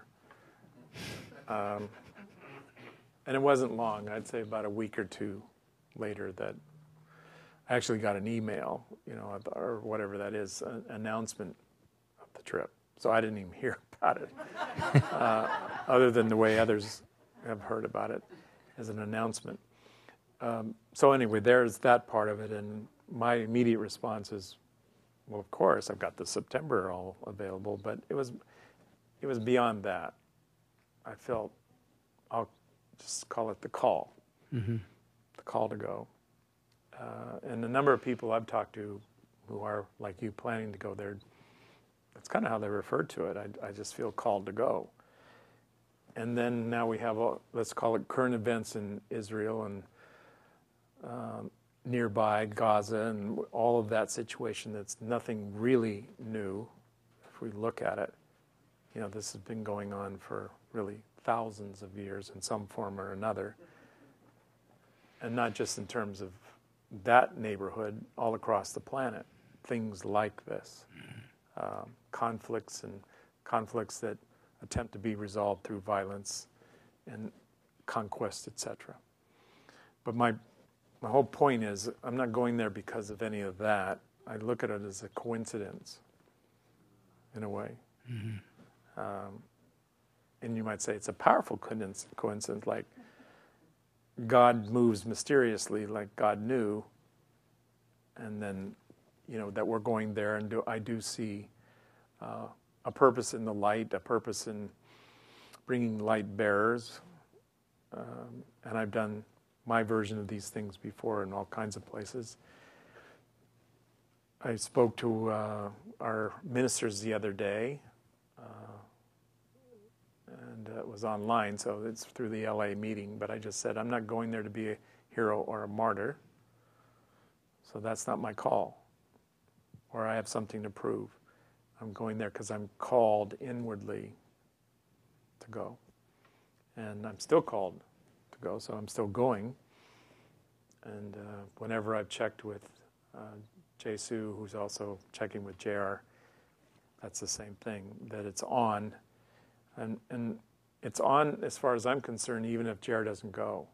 Um, and it wasn't long. I'd say about a week or two later that I actually got an email, you know, or whatever that is, an announcement of the trip. So I didn't even hear about it, uh, other than the way others have heard about it as an announcement. Um, so anyway, there's that part of it, and my immediate response is, well, of course, I've got the September all available, but it was it was beyond that. I felt, I'll just call it the call, mm-hmm. the call to go. Uh, and the number of people I've talked to who are, like you, planning to go there, that's kind of how they referred to it. I, I just feel called to go. And then now we have, all, let's call it current events in Israel and um, nearby Gaza and all of that situation that's nothing really new if we look at it. You know, this has been going on for really thousands of years in some form or another. And not just in terms of that neighborhood, all across the planet, things like this. Um, conflicts and conflicts that attempt to be resolved through violence and conquest, et cetera. But my my whole point is, I'm not going there because of any of that. I look at it as a coincidence, in a way. Mm-hmm. Um, and you might say it's a powerful coincidence, coincidence, like God moves mysteriously, like God knew, and then, you know, that we're going there, and do, I do see uh, a purpose in the light, a purpose in bringing light bearers, um, and I've done my version of these things before in all kinds of places. I spoke to uh, our ministers the other day, uh, and uh, it was online, so it's through the L A meeting, but I just said, I'm not going there to be a hero or a martyr. So that's not my call, or I have something to prove. I'm going there because I'm called inwardly to go. And I'm still called to go, so I'm still going. And uh, whenever I've checked with uh, Jay Sue, who's also checking with J R, that's the same thing, that it's on. And, and it's on, as far as I'm concerned, even if J R doesn't go.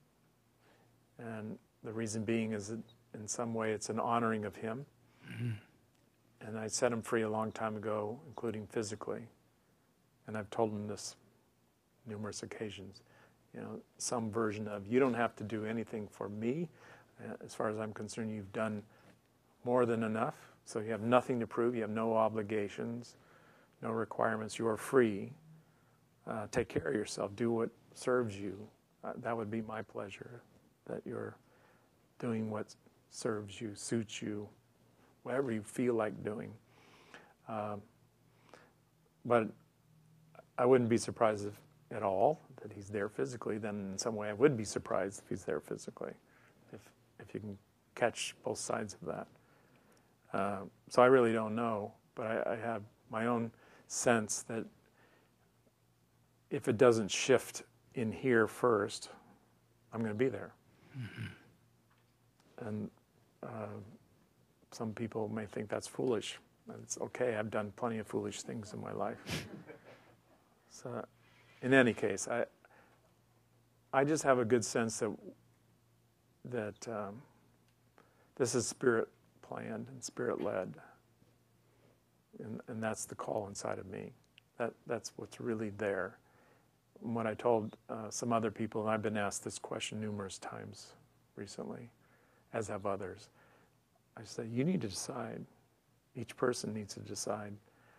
And the reason being is that in some way it's an honoring of him. Mm-hmm. And I set him free a long time ago, including physically. And I've told him this numerous occasions. You know, some version of, you don't have to do anything for me. Uh, as far as I'm concerned, you've done more than enough. So you have nothing to prove. You have no obligations, no requirements. You are free. Uh, take care of yourself. Do what serves you. Uh, that would be my pleasure, that you're doing what serves you, suits you, whatever you feel like doing. Um, but I wouldn't be surprised if, at all that he's there physically. Then in some way I would be surprised if he's there physically, if if you can catch both sides of that. Uh, so I really don't know, but I, I have my own sense that if it doesn't shift in here first, I'm going to be there. Mm-hmm. And uh, some people may think that's foolish. And it's okay, I've done plenty of foolish things in my life. So in any case, I I just have a good sense that that um, this is spirit planned and spirit led, and and that's the call inside of me. That that's what's really there. And when I told uh, some other people, and I've been asked this question numerous times recently, as have others, I said, you need to decide. Each person needs to decide.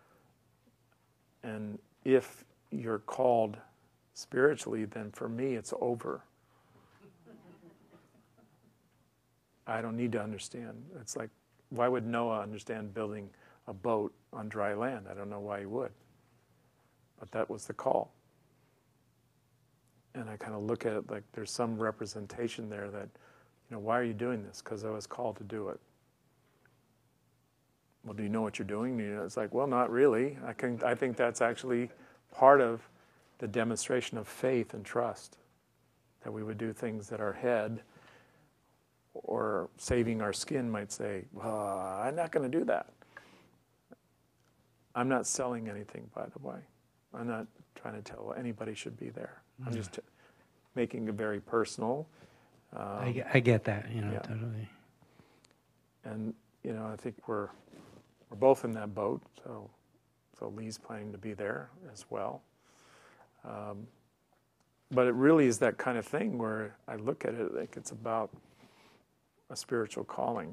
And if you're called spiritually, then for me it's over. I don't need to understand. It's like, why would Noah understand building a boat on dry land? I don't know why he would. But that was the call. And I kind of look at it like there's some representation there that, you know, why are you doing this? Because I was called to do it. Well, do you know what you're doing? You know, it's like, well, not really. I can. I think that's actually part of the demonstration of faith and trust, that we would do things that our head or saving our skin might say, well, I'm not going to do that. I'm not selling anything, by the way. I'm not trying to tell anybody should be there. Mm. I'm just t- making it very personal. Um, I, get, I get that, you know, yeah. totally. And, you know, I think we're we're both in that boat, so so Leigh's planning to be there as well. Um, but it really is that kind of thing where I look at it like it's about a spiritual calling.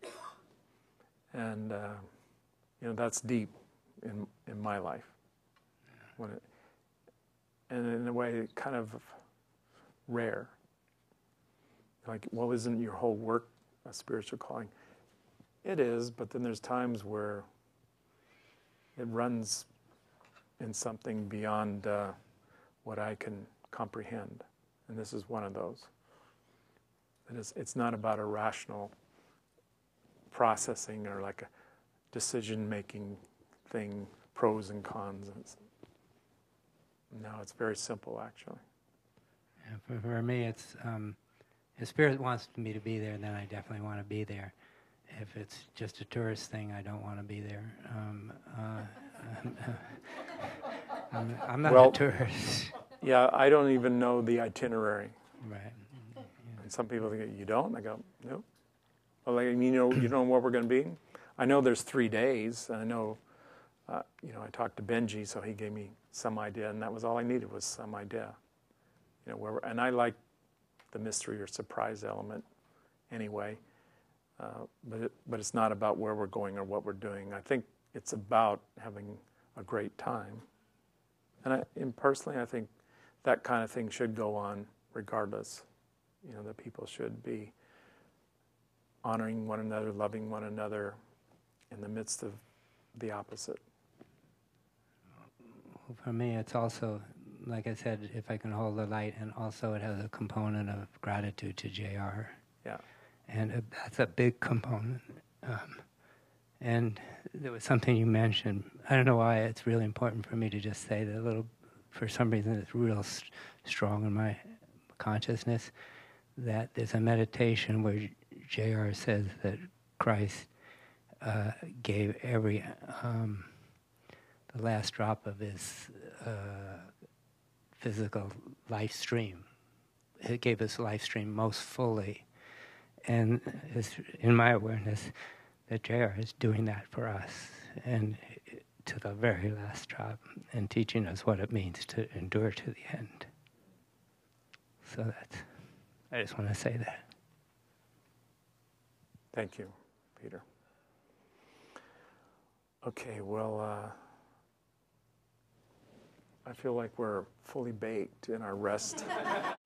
And, uh, you know, that's deep in in my life. When it, and in a way, kind of rare. Like, well, isn't your whole work a spiritual calling? It is, but then there's times where it runs in something beyond uh, what I can comprehend. And this is one of those. It is, it's not about a rational processing or like a decision-making thing, pros and cons. It's, no, it's very simple, actually. Yeah, for, for me, it's, um, if Spirit wants me to be there, then I definitely want to be there. If it's just a tourist thing, I don't want to be there. Um, uh, I'm, I'm not well, a tourist. Yeah, I don't even know the itinerary. Right. Yeah. And some people think, you don't? I go, no. Well, like, you know, you know where we're going to be? I know there's three days. And I know, uh, you know, I talked to Benji, so he gave me some idea, and that was all I needed was some idea. You know, where we're, and I like the mystery or surprise element anyway. Uh, but it, but it's not about where we're going or what we're doing. I think it's about having a great time. And, I, and personally, I think that kind of thing should go on regardless. You know, that people should be honoring one another, loving one another in the midst of the opposite. For me, it's also, like I said, if I can hold the light, and also it has a component of gratitude to J R. Yeah. and uh, that's a big component. Um, and there was something you mentioned. I don't know why it's really important for me to just say that a little. For some reason, it's real st- strong in my consciousness that there's a meditation where J R says that Christ uh, gave every um, the last drop of his uh, physical life stream. It gave his life stream most fully, and it's in my awareness that J R is doing that for us, and to the very last drop, and teaching us what it means to endure to the end. So that's, I just want to say that. Thank you, Peter. Okay, well, uh, I feel like we're fully baked in our rest